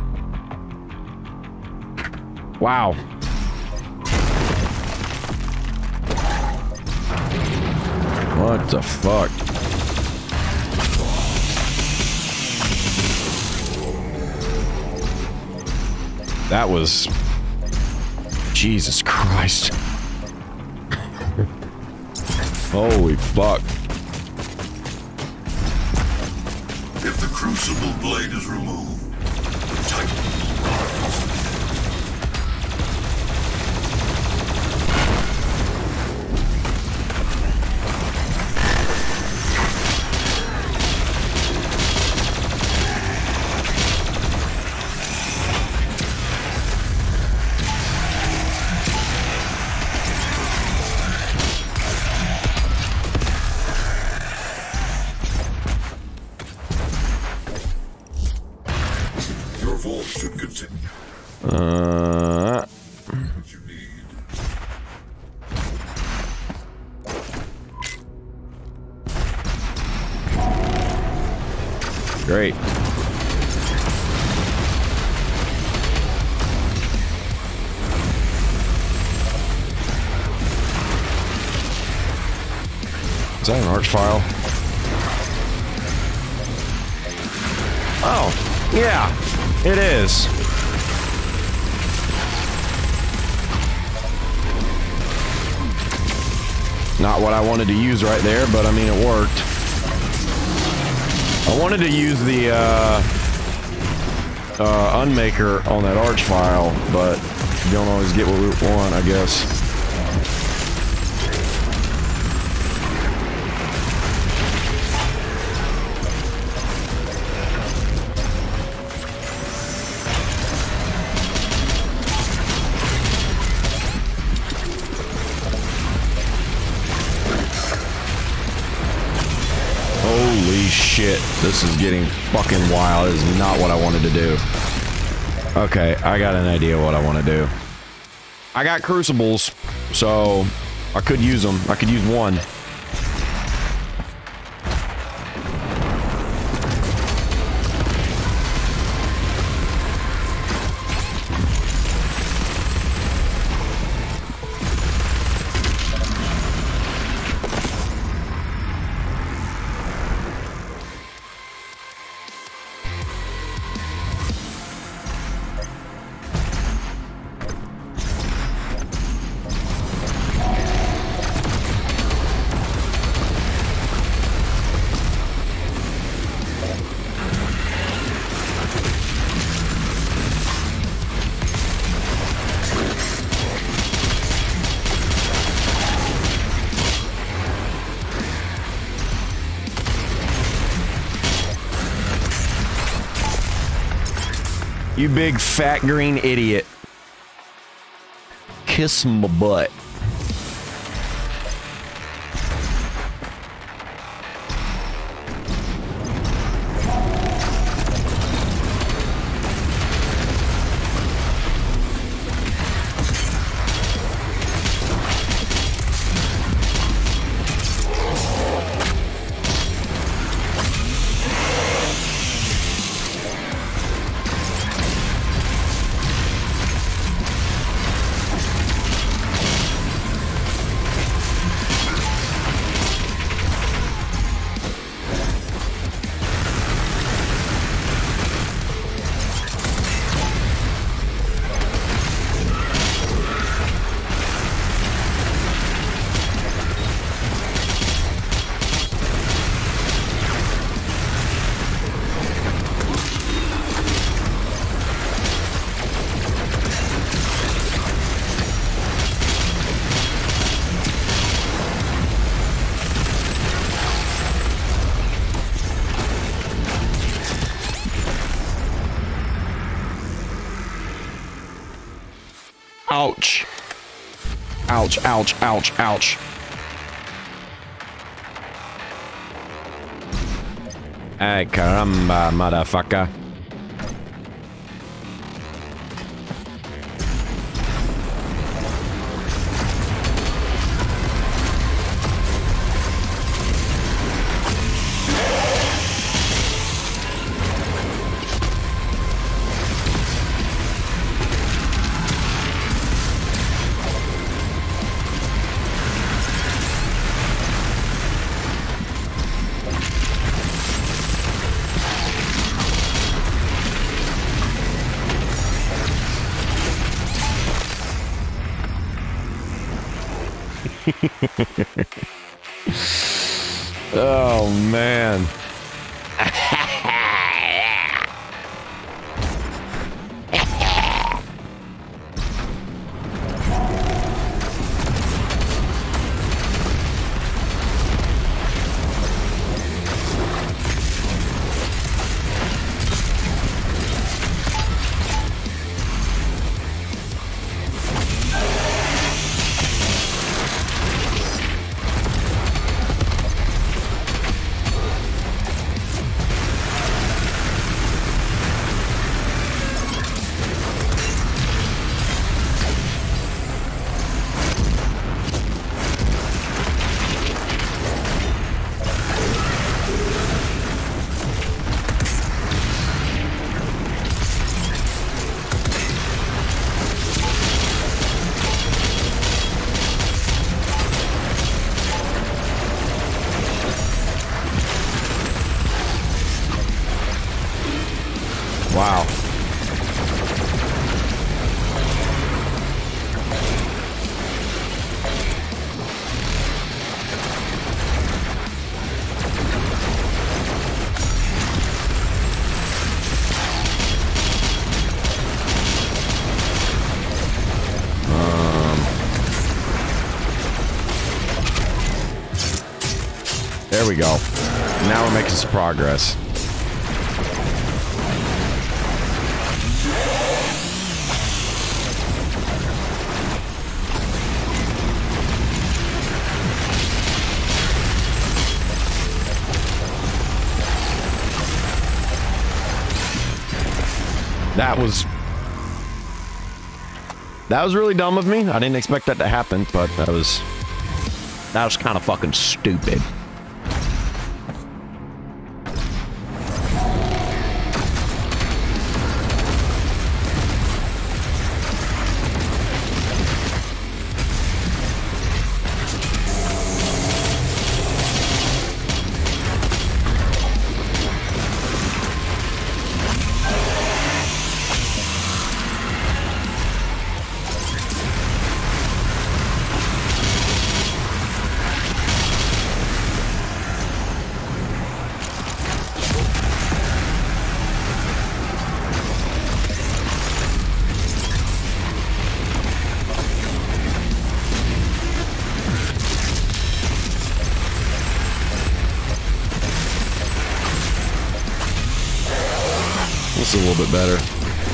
S1: wow. What the fuck? That was... Jesus Christ. Holy fuck.
S3: If the Crucible blade is removed, the Titan will rise. Should continue.
S1: Uh.
S3: What you need.
S1: Great. Is that an arch file? Oh, yeah. It is. Not what I wanted to use right there, but I mean, it worked. I wanted to use the uh, uh, Unmaker on that arch file, but you don't always get what we want, I guess. shit. This is getting fucking wild. This is not what I wanted to do. Okay, I got an idea what I want to do. I got crucibles, so I could use them. I could use one. You big fat green idiot. Kiss my butt. Ouch. Ouch, ouch, ouch, ouch. Ay, caramba, motherfucker. Oh, man. Wow. Um, there we go. Now we're making some progress. That was... That was really dumb of me. I didn't expect that to happen, but that was... That was kind of fucking stupid. This is a little bit better.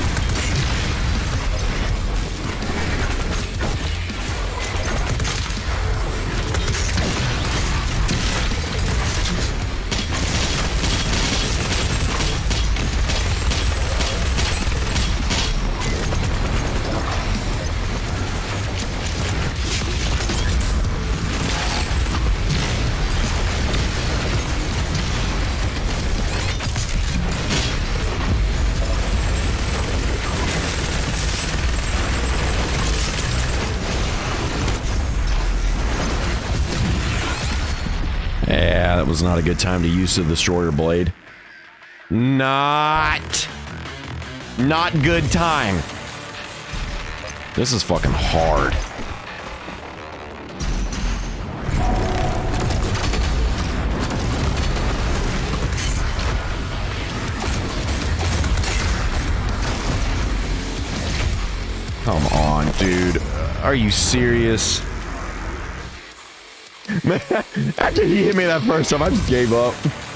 S1: Yeah, that was not a good time to use the destroyer blade. Not... Not good time. This is fucking hard. Come on, dude. Are you serious? Man, after he hit me that first time, I just gave up.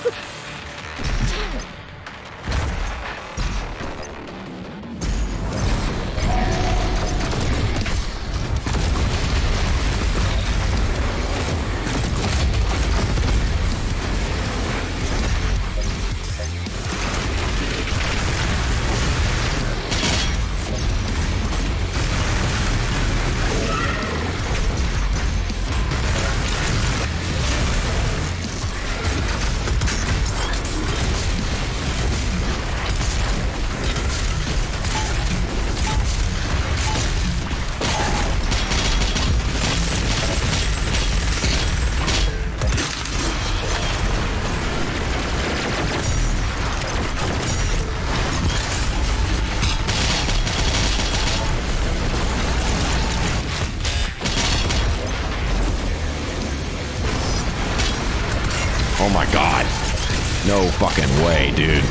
S1: Oh my god. No fucking way, dude.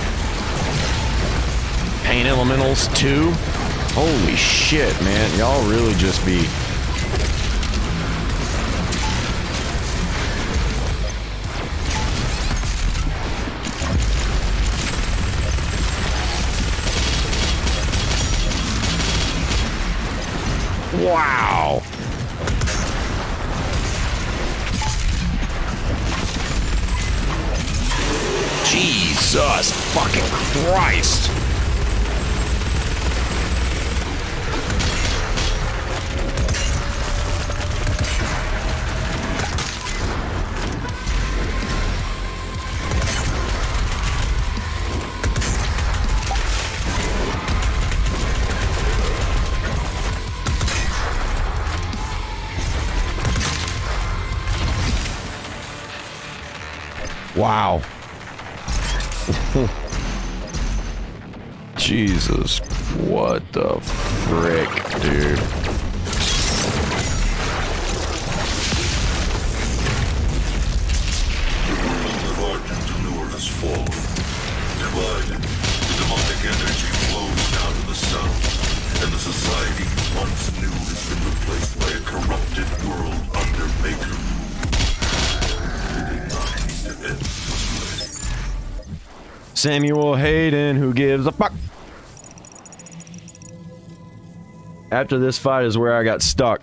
S1: Pain elementals too? Holy shit, man. Y'all really just be... Wow. Jesus fucking Christ. Wow. Jesus, what the frick, dude?
S3: The world of Argent Allure has fallen. Divided, the demonic energy flows down to the south, and the society you once knew has been replaced by a corrupted world under Maker rule. It did not need to end this way.
S1: Samuel Hayden, who gives a fuck? After this fight is where I got stuck.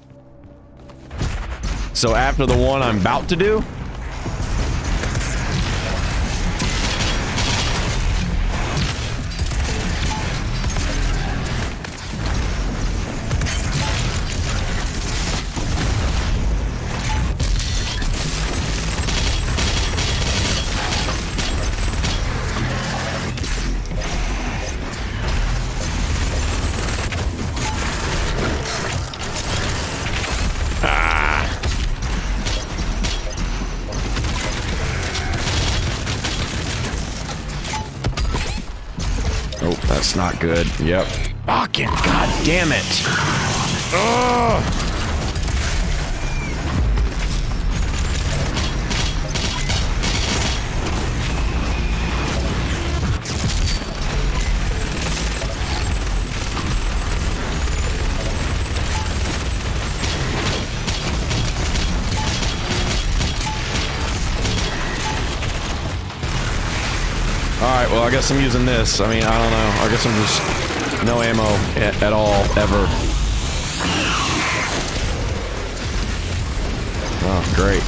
S1: So after the one I'm about to do? That's not good. Yep. Fucking god damn it. Ugh. Alright, well, I guess I'm using this. I mean, I don't know. I guess I'm just no ammo at, at all, ever. Oh, great.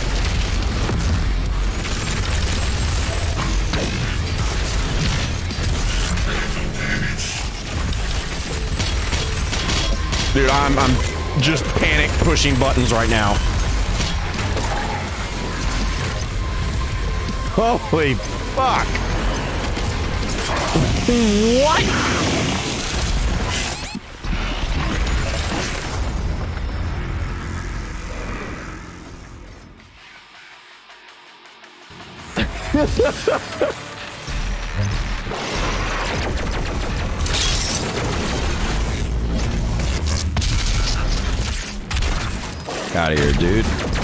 S1: Dude, I'm, I'm just panic pushing buttons right now. Holy fuck. What? Out of here, dude.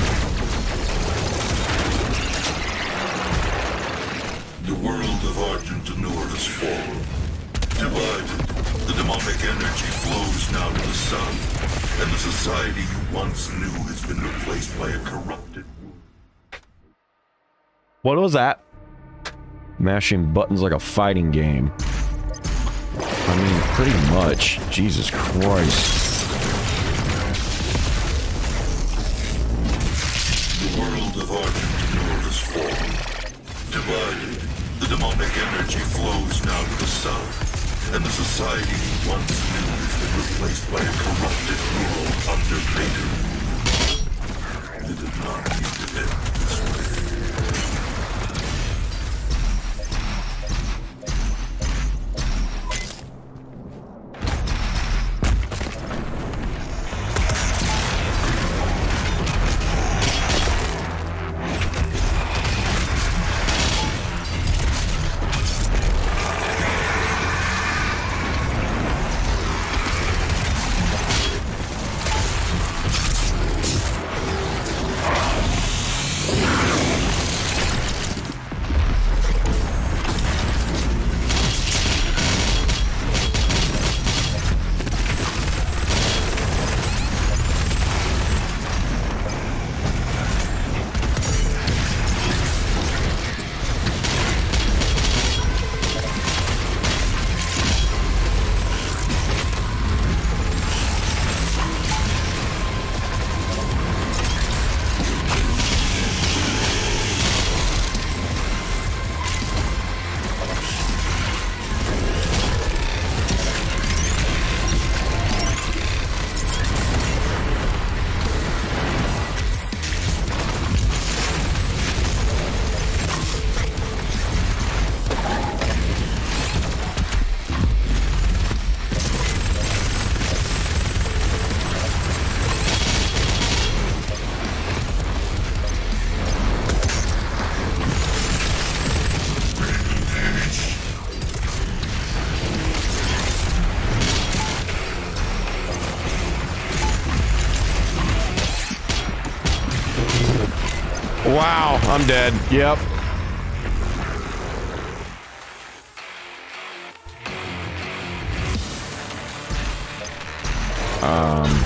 S3: The world of Argent D'Nur has fallen. Divided, the demonic energy flows now to the sun, and the society you once knew has been replaced by a corrupted world.
S1: What was that? Mashing buttons like a fighting game. I mean, pretty much. Jesus Christ.
S3: The world of Argent D'Nur has fallen. Divided, the demonic energy flows now to the south, and the society you once knew has been replaced by a corrupted world under Maker. It did not need to end this way.
S1: Wow, I'm dead. Yep. Um.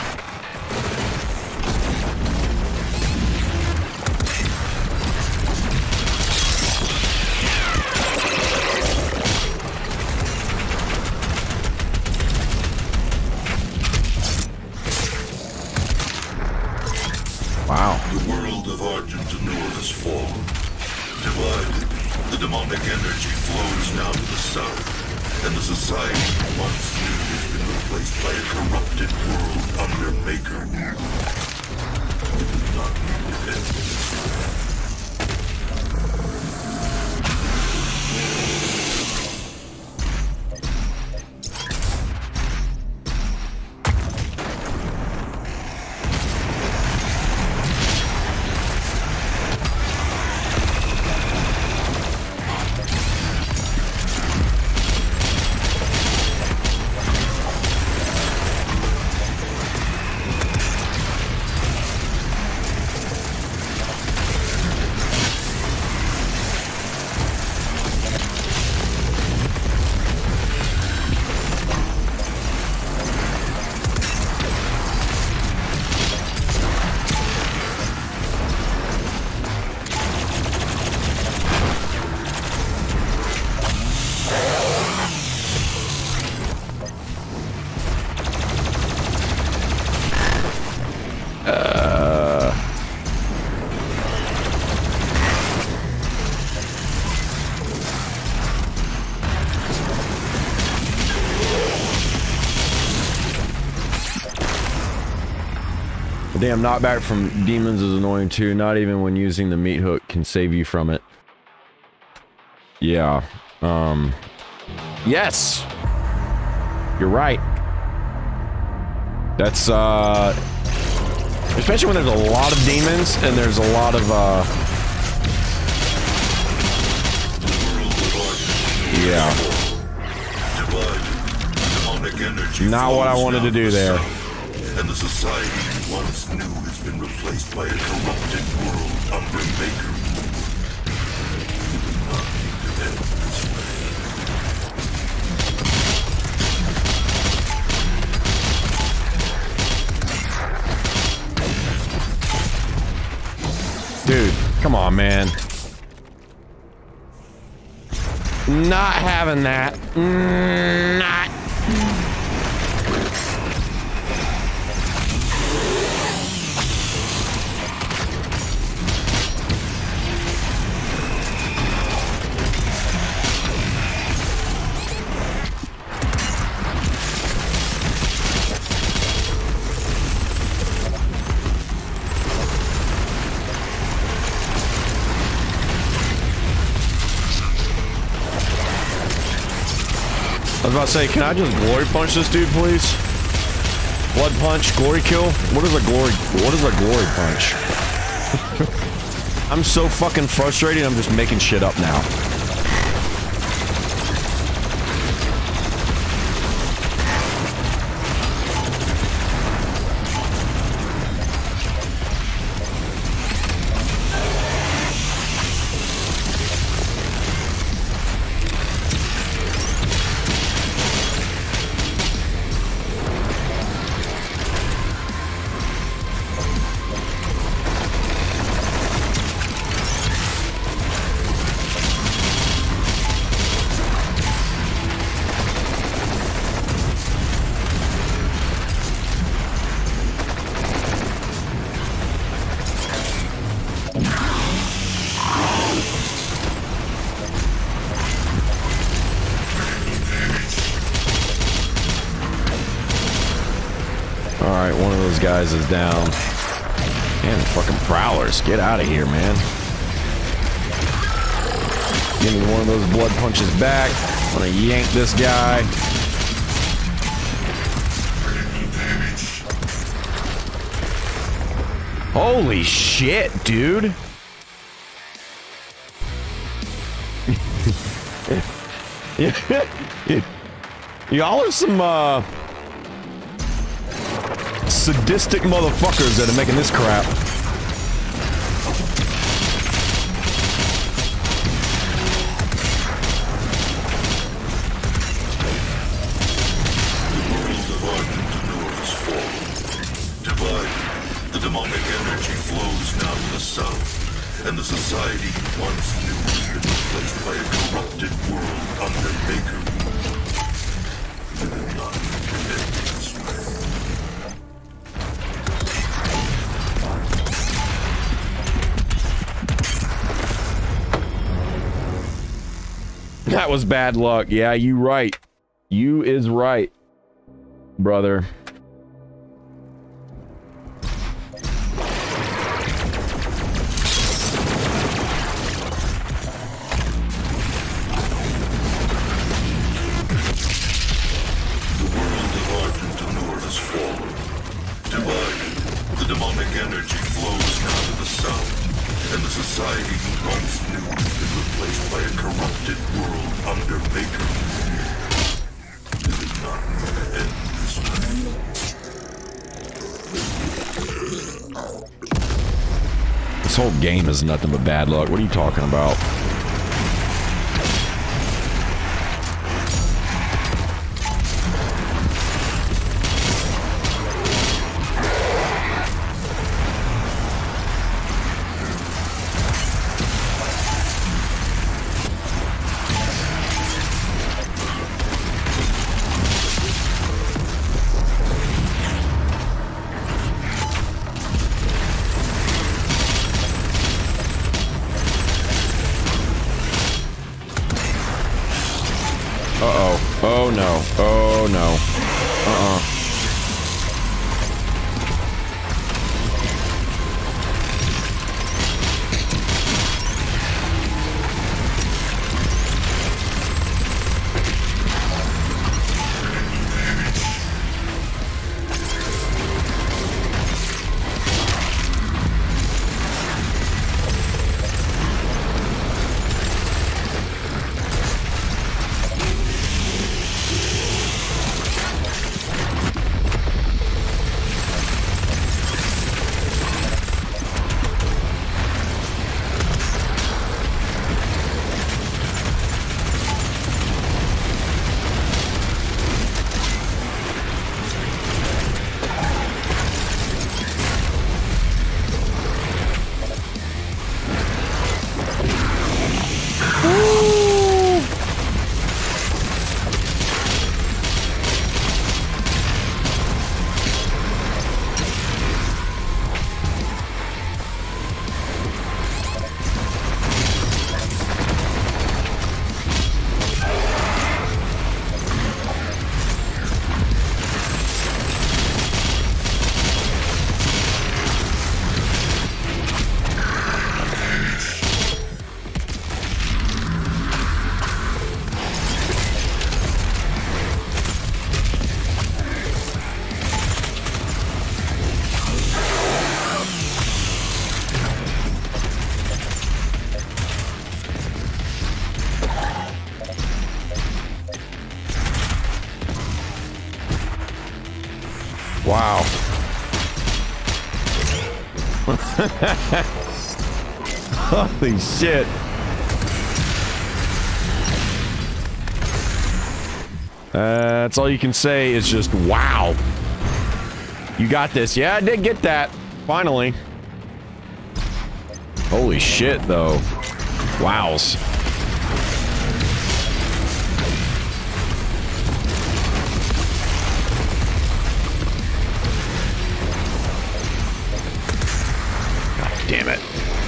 S1: Wow.
S3: The world of Argent D'Nur has fallen. Divided, the demonic energy flows now to the south, and the society you once knew has been replaced by a corrupted world under Maker. It did not need to end this way.
S1: damn knockback from demons is annoying too. Not even when using the meat hook can save you from it. Yeah. Um. Yes! You're right. That's, uh... especially when there's a lot of demons and there's a lot of, uh... yeah. Not what I wanted to do there.
S3: And the society once knew has been replaced by a corrupted world under Maker.
S1: Dude, come on, man. Not having that. Mm, not. I was about to say, can I just glory punch this dude, please? Blood punch, glory kill? What is a glory, what is a glory punch? I'm so fucking frustrated, I'm just making shit up now. Alright, one of those guys is down. Man, fucking prowlers. Get out of here, man. Give me one of those blood punches back. I'm gonna yank this guy. Holy shit, dude. Y'all are some, uh... sadistic motherfuckers that are making this crap.
S3: Divide. The demonic energy flows now to the south, and the society once knew has been replaced by a corrupted world under Maker. It did not end this way.
S1: That was bad luck. Yeah, you right. You is right, brother. This whole game is nothing but bad luck. What are you talking about? Uh-oh. Oh, no. Oh, no. Uh-uh. Wow. Holy shit. Uh, that's all you can say is just, wow. You got this. Yeah, I did get that. Finally. Holy shit, though. Wows. God damn it.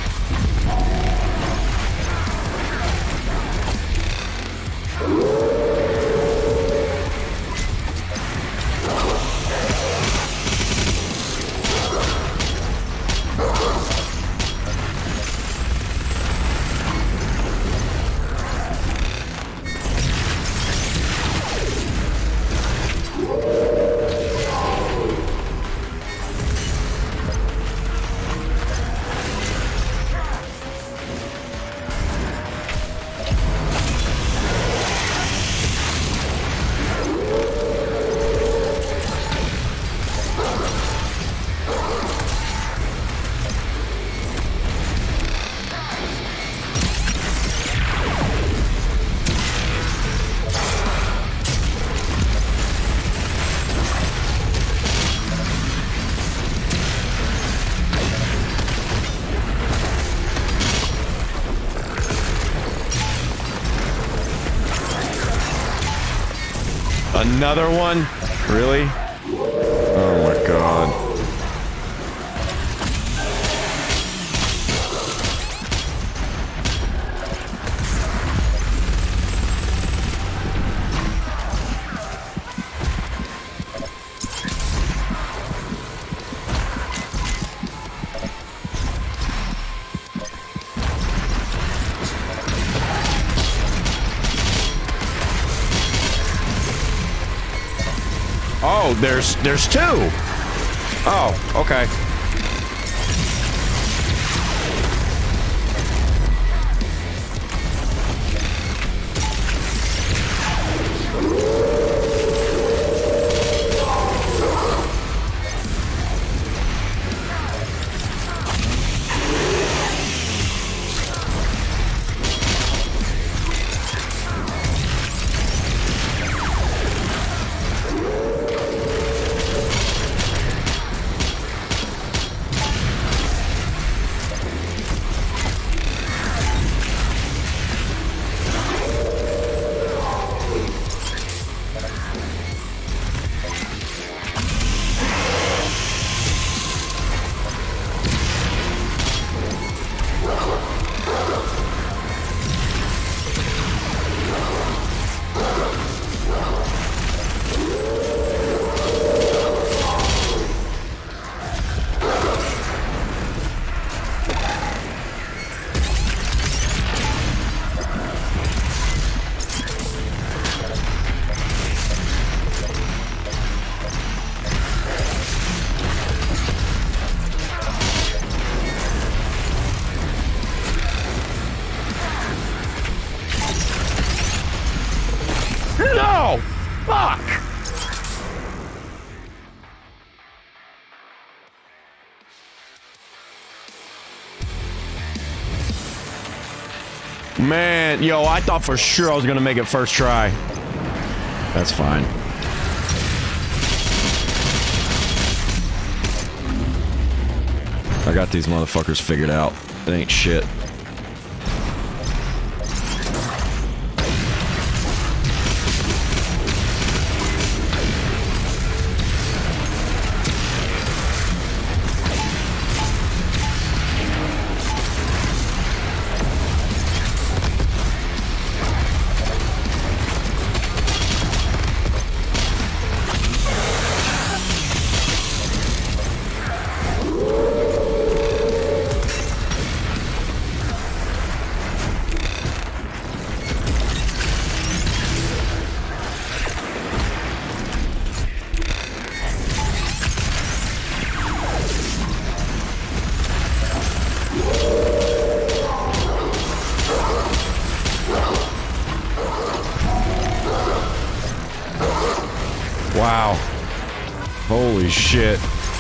S1: Another one? Really? Oh my god. Oh, there's there's two. Oh, okay. No! Fuck! Man, yo, I thought for sure I was gonna make it first try. That's fine. I got these motherfuckers figured out. It ain't shit. Wow. Holy shit.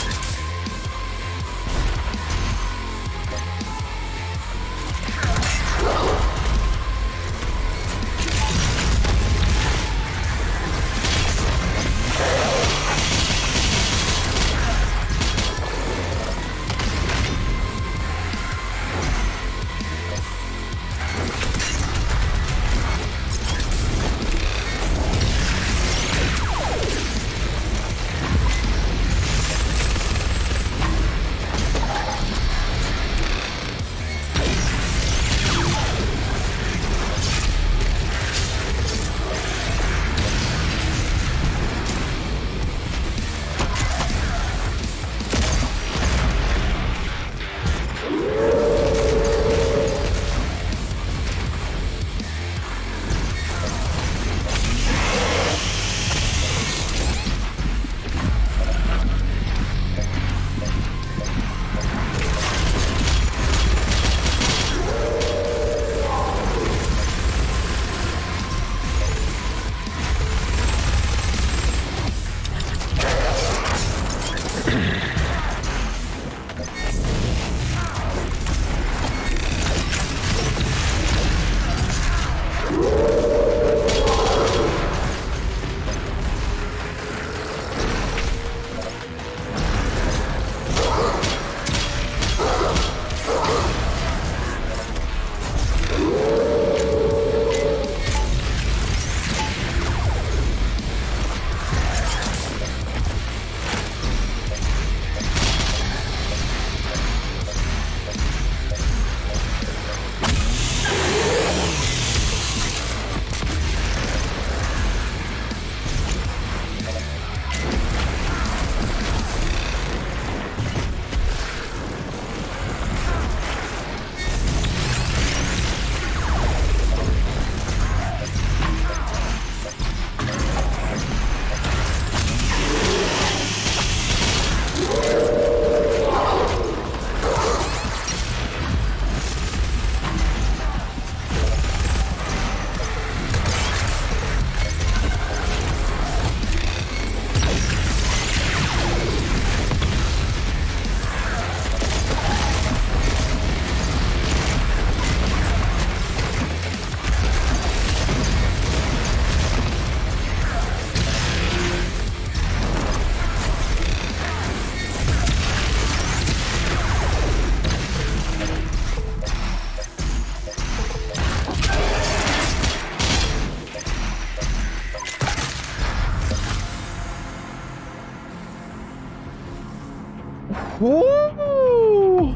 S1: Woo!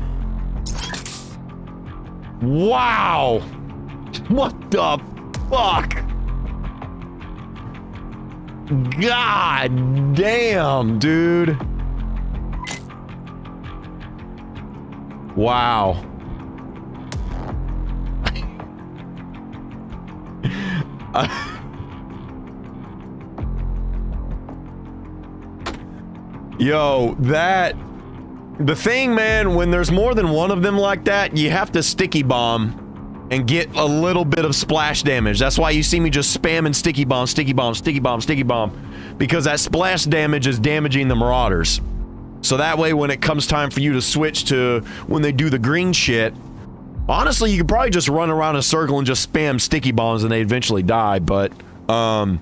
S1: Wow! What the fuck? God damn, dude. Wow. uh, Yo, that... The thing, man, when there's more than one of them like that, you have to sticky bomb and get a little bit of splash damage. That's why you see me just spamming sticky bomb, sticky bomb, sticky bomb, sticky bomb. Because that splash damage is damaging the Marauders. So that way, when it comes time for you to switch to when they do the green shit, honestly, you could probably just run around in a circle and just spam sticky bombs and they eventually die, but, um...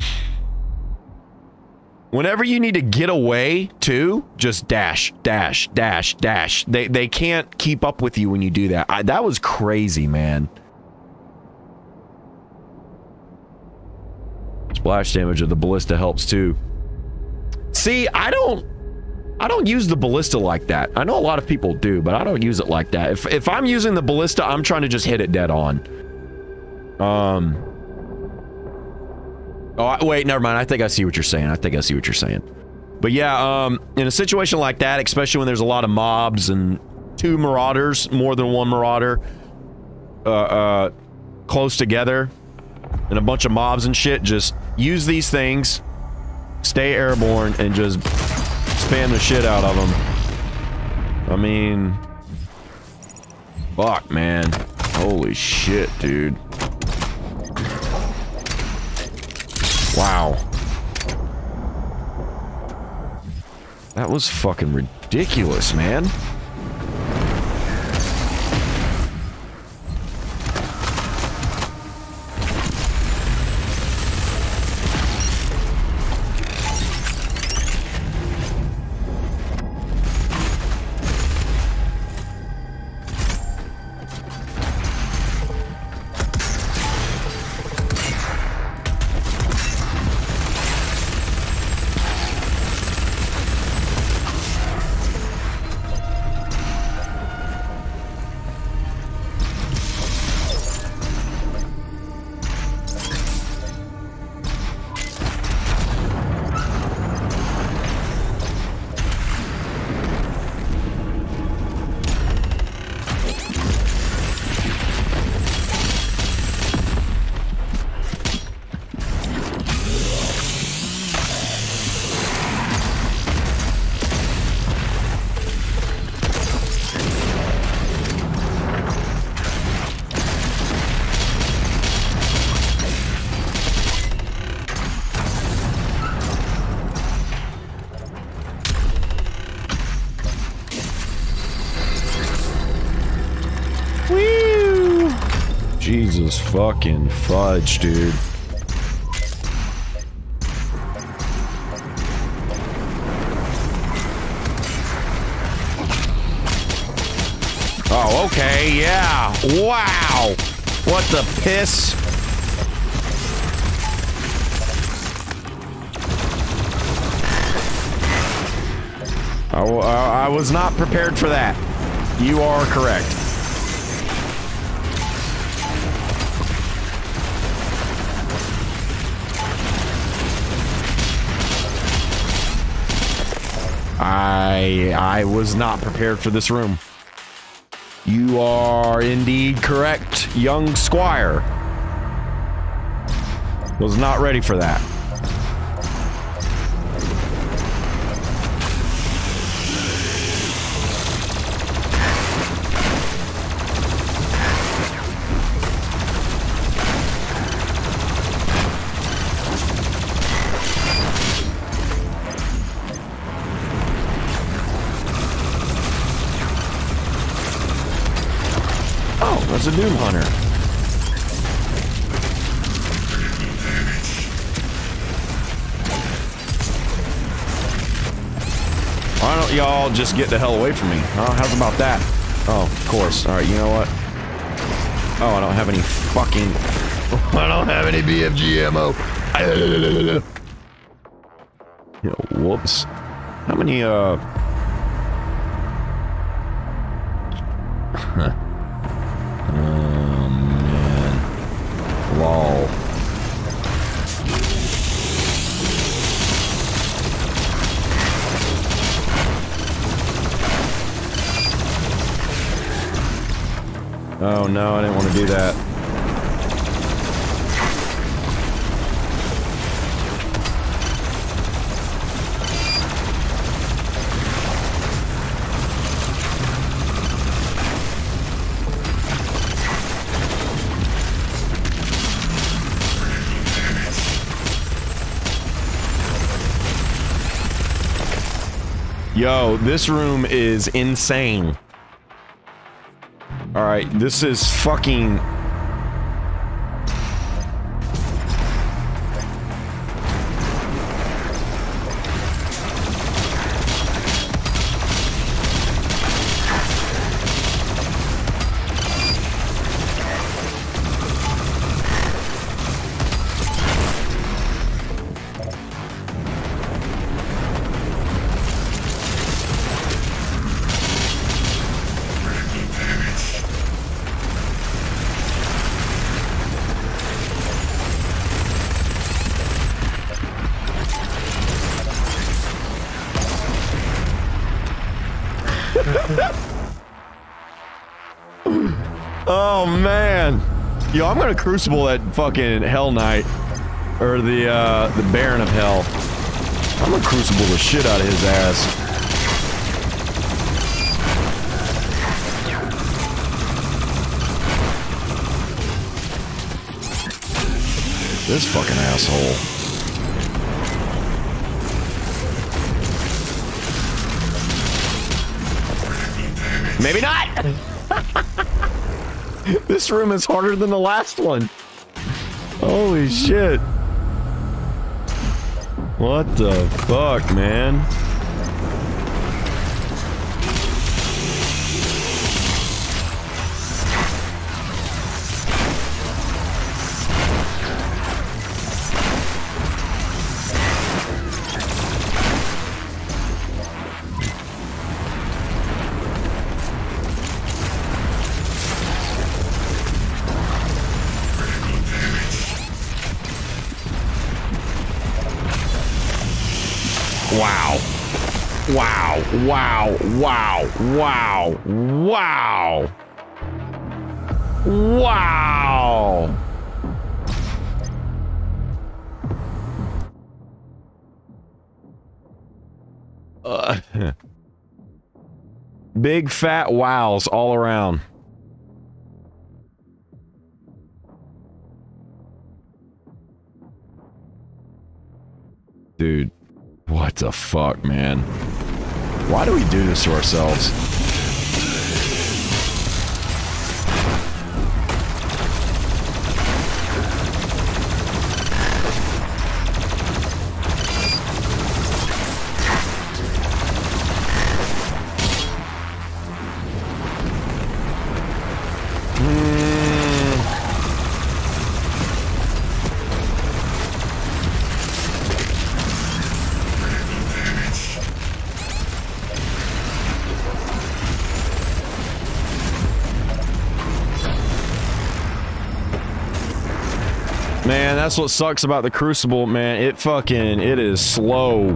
S1: whenever you need to get away, too, just dash, dash, dash, dash. They, they can't keep up with you when you do that. I, that was crazy, man. Splash damage of the ballista helps, too. See, I don't... I don't use the ballista like that. I know a lot of people do, but I don't use it like that. If, if I'm using the ballista, I'm trying to just hit it dead on. Um... Oh, wait, never mind. I think I see what you're saying. I think I see what you're saying. But yeah, um, in a situation like that, especially when there's a lot of mobs and two Marauders, more than one Marauder, uh, uh, close together, and a bunch of mobs and shit, just use these things, stay airborne, and just spam the shit out of them. I mean... Fuck, man. Holy shit, dude. Wow. That was fucking ridiculous, man. Jesus fucking fudge, dude. Oh, okay, yeah. Wow. What the piss? I, I, I was not prepared for that. You are correct. I I was not prepared for this room. You are indeed correct, young squire. Was not ready for that. That's a Doom Hunter. Why don't y'all just get the hell away from me? Huh? How's about that? Oh, of course. Alright, you know what? Oh, I don't have any fucking... I don't have any B F G ammo. Yo, whoops. How many, uh... Huh. Oh, man. Lol. Oh, no, I didn't want to do that. Yo, this room is insane. Alright, this is fucking... Oh man, yo, I'm gonna crucible that fucking Hell Knight, or the uh, the Baron of Hell. I'm gonna crucible the shit out of his ass. This fucking asshole. Maybe not! This room is harder than the last one. Holy shit. What the fuck, man? Wow. Wow. Wow. Wow. Wow. Wow. Wow. Uh, big fat wows all around. Dude. What the fuck, man? Why do we do this to ourselves? Man, that's what sucks about the Crucible, man. It fucking, it is slow.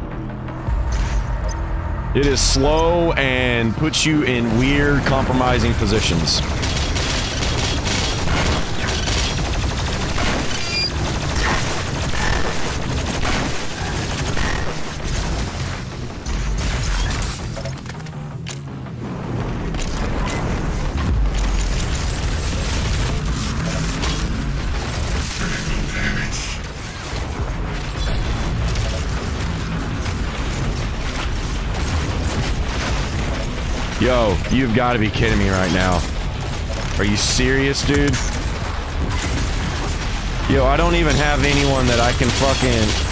S1: It is slow and puts you in weird, compromising positions. Yo, you've got to be kidding me right now. Are you serious, dude? Yo, I don't even have anyone that I can fucking...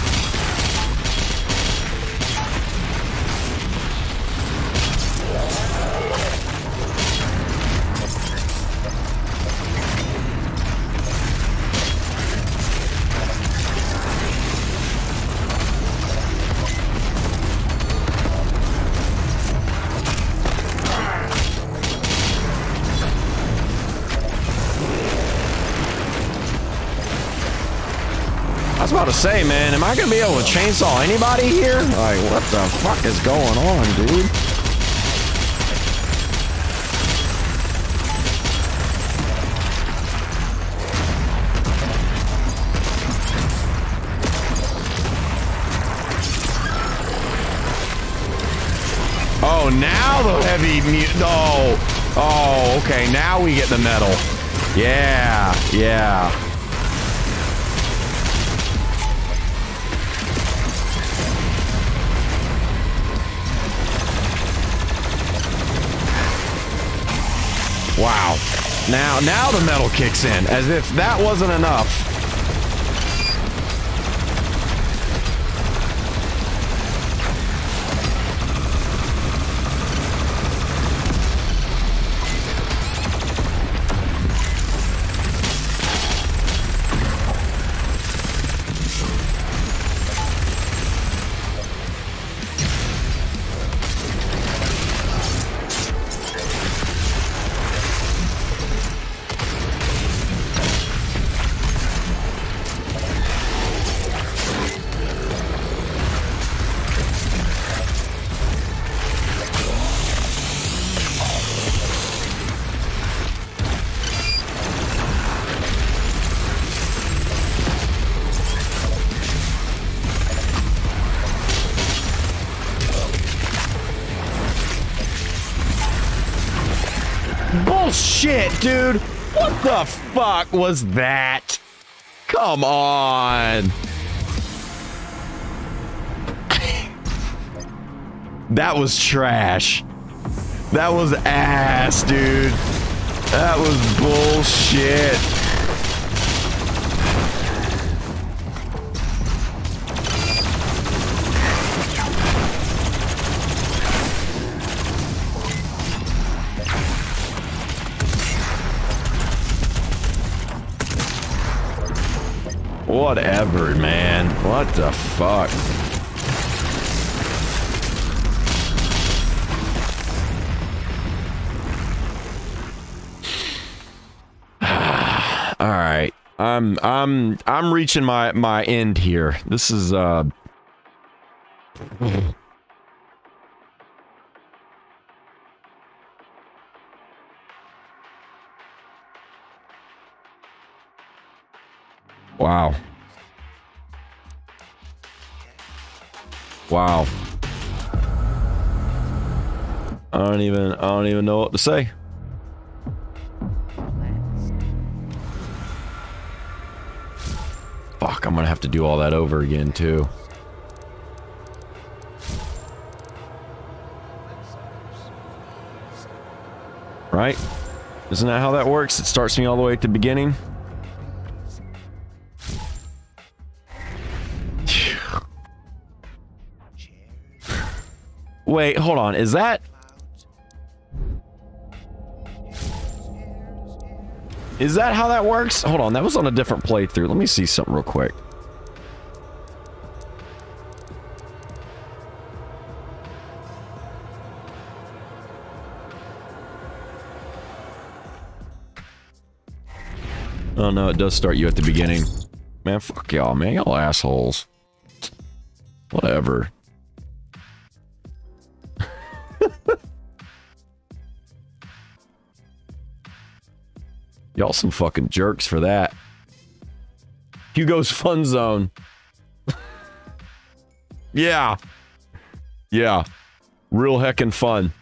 S1: I was about to say, man, am I gonna be able to chainsaw anybody here? Like, what the fuck is going on, dude? Oh, now the heavy mu- oh, oh, okay, now we get the metal. Yeah, yeah. Wow. Now, now the metal kicks in, as if that wasn't enough. Bullshit, dude! What the fuck was that? Come on! That was trash. That was ass, dude. That was bullshit. Whatever, man. What the fuck? All right. I'm I'm I'm reaching my my end here. This is uh Wow. Wow. I don't even I don't even know what to say. Fuck, I'm gonna have to do all that over again too. Right? Isn't that how that works? It starts me all the way at the beginning. Wait, hold on. Is that... Is that how that works? Hold on, that was on a different playthrough. Let me see something real quick. Oh no, it does start you at the beginning. Man, fuck y'all, man. Y'all assholes. Whatever. Y'all some fucking jerks for that. Hugo's Fun Zone. Yeah. Yeah. Real heckin' fun.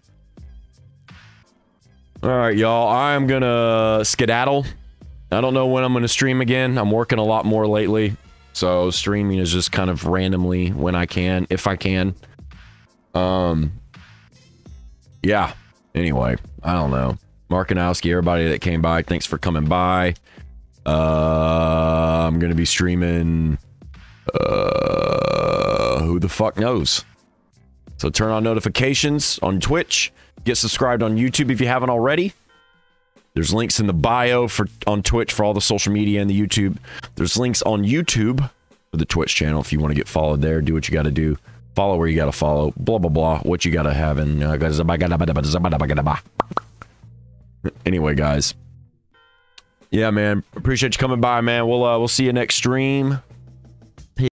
S1: Alright, y'all. I'm gonna skedaddle. I don't know when I'm gonna stream again. I'm working a lot more lately. So streaming is just kind of randomly when I can, if I can. Um. Yeah. Anyway, I don't know. Markinowski, everybody that came by, thanks for coming by. Uh, I'm gonna be streaming. Uh, who the fuck knows? So turn on notifications on Twitch. Get subscribed on YouTube if you haven't already. There's links in the bio for on Twitch for all the social media and the YouTube. There's links on YouTube for the Twitch channel if you want to get followed there. Do what you got to do. Follow where you got to follow. Blah blah blah. What you got to have in. Uh, Anyway, guys. Yeah, man. Appreciate you coming by, man. We'll uh, we'll see you next stream.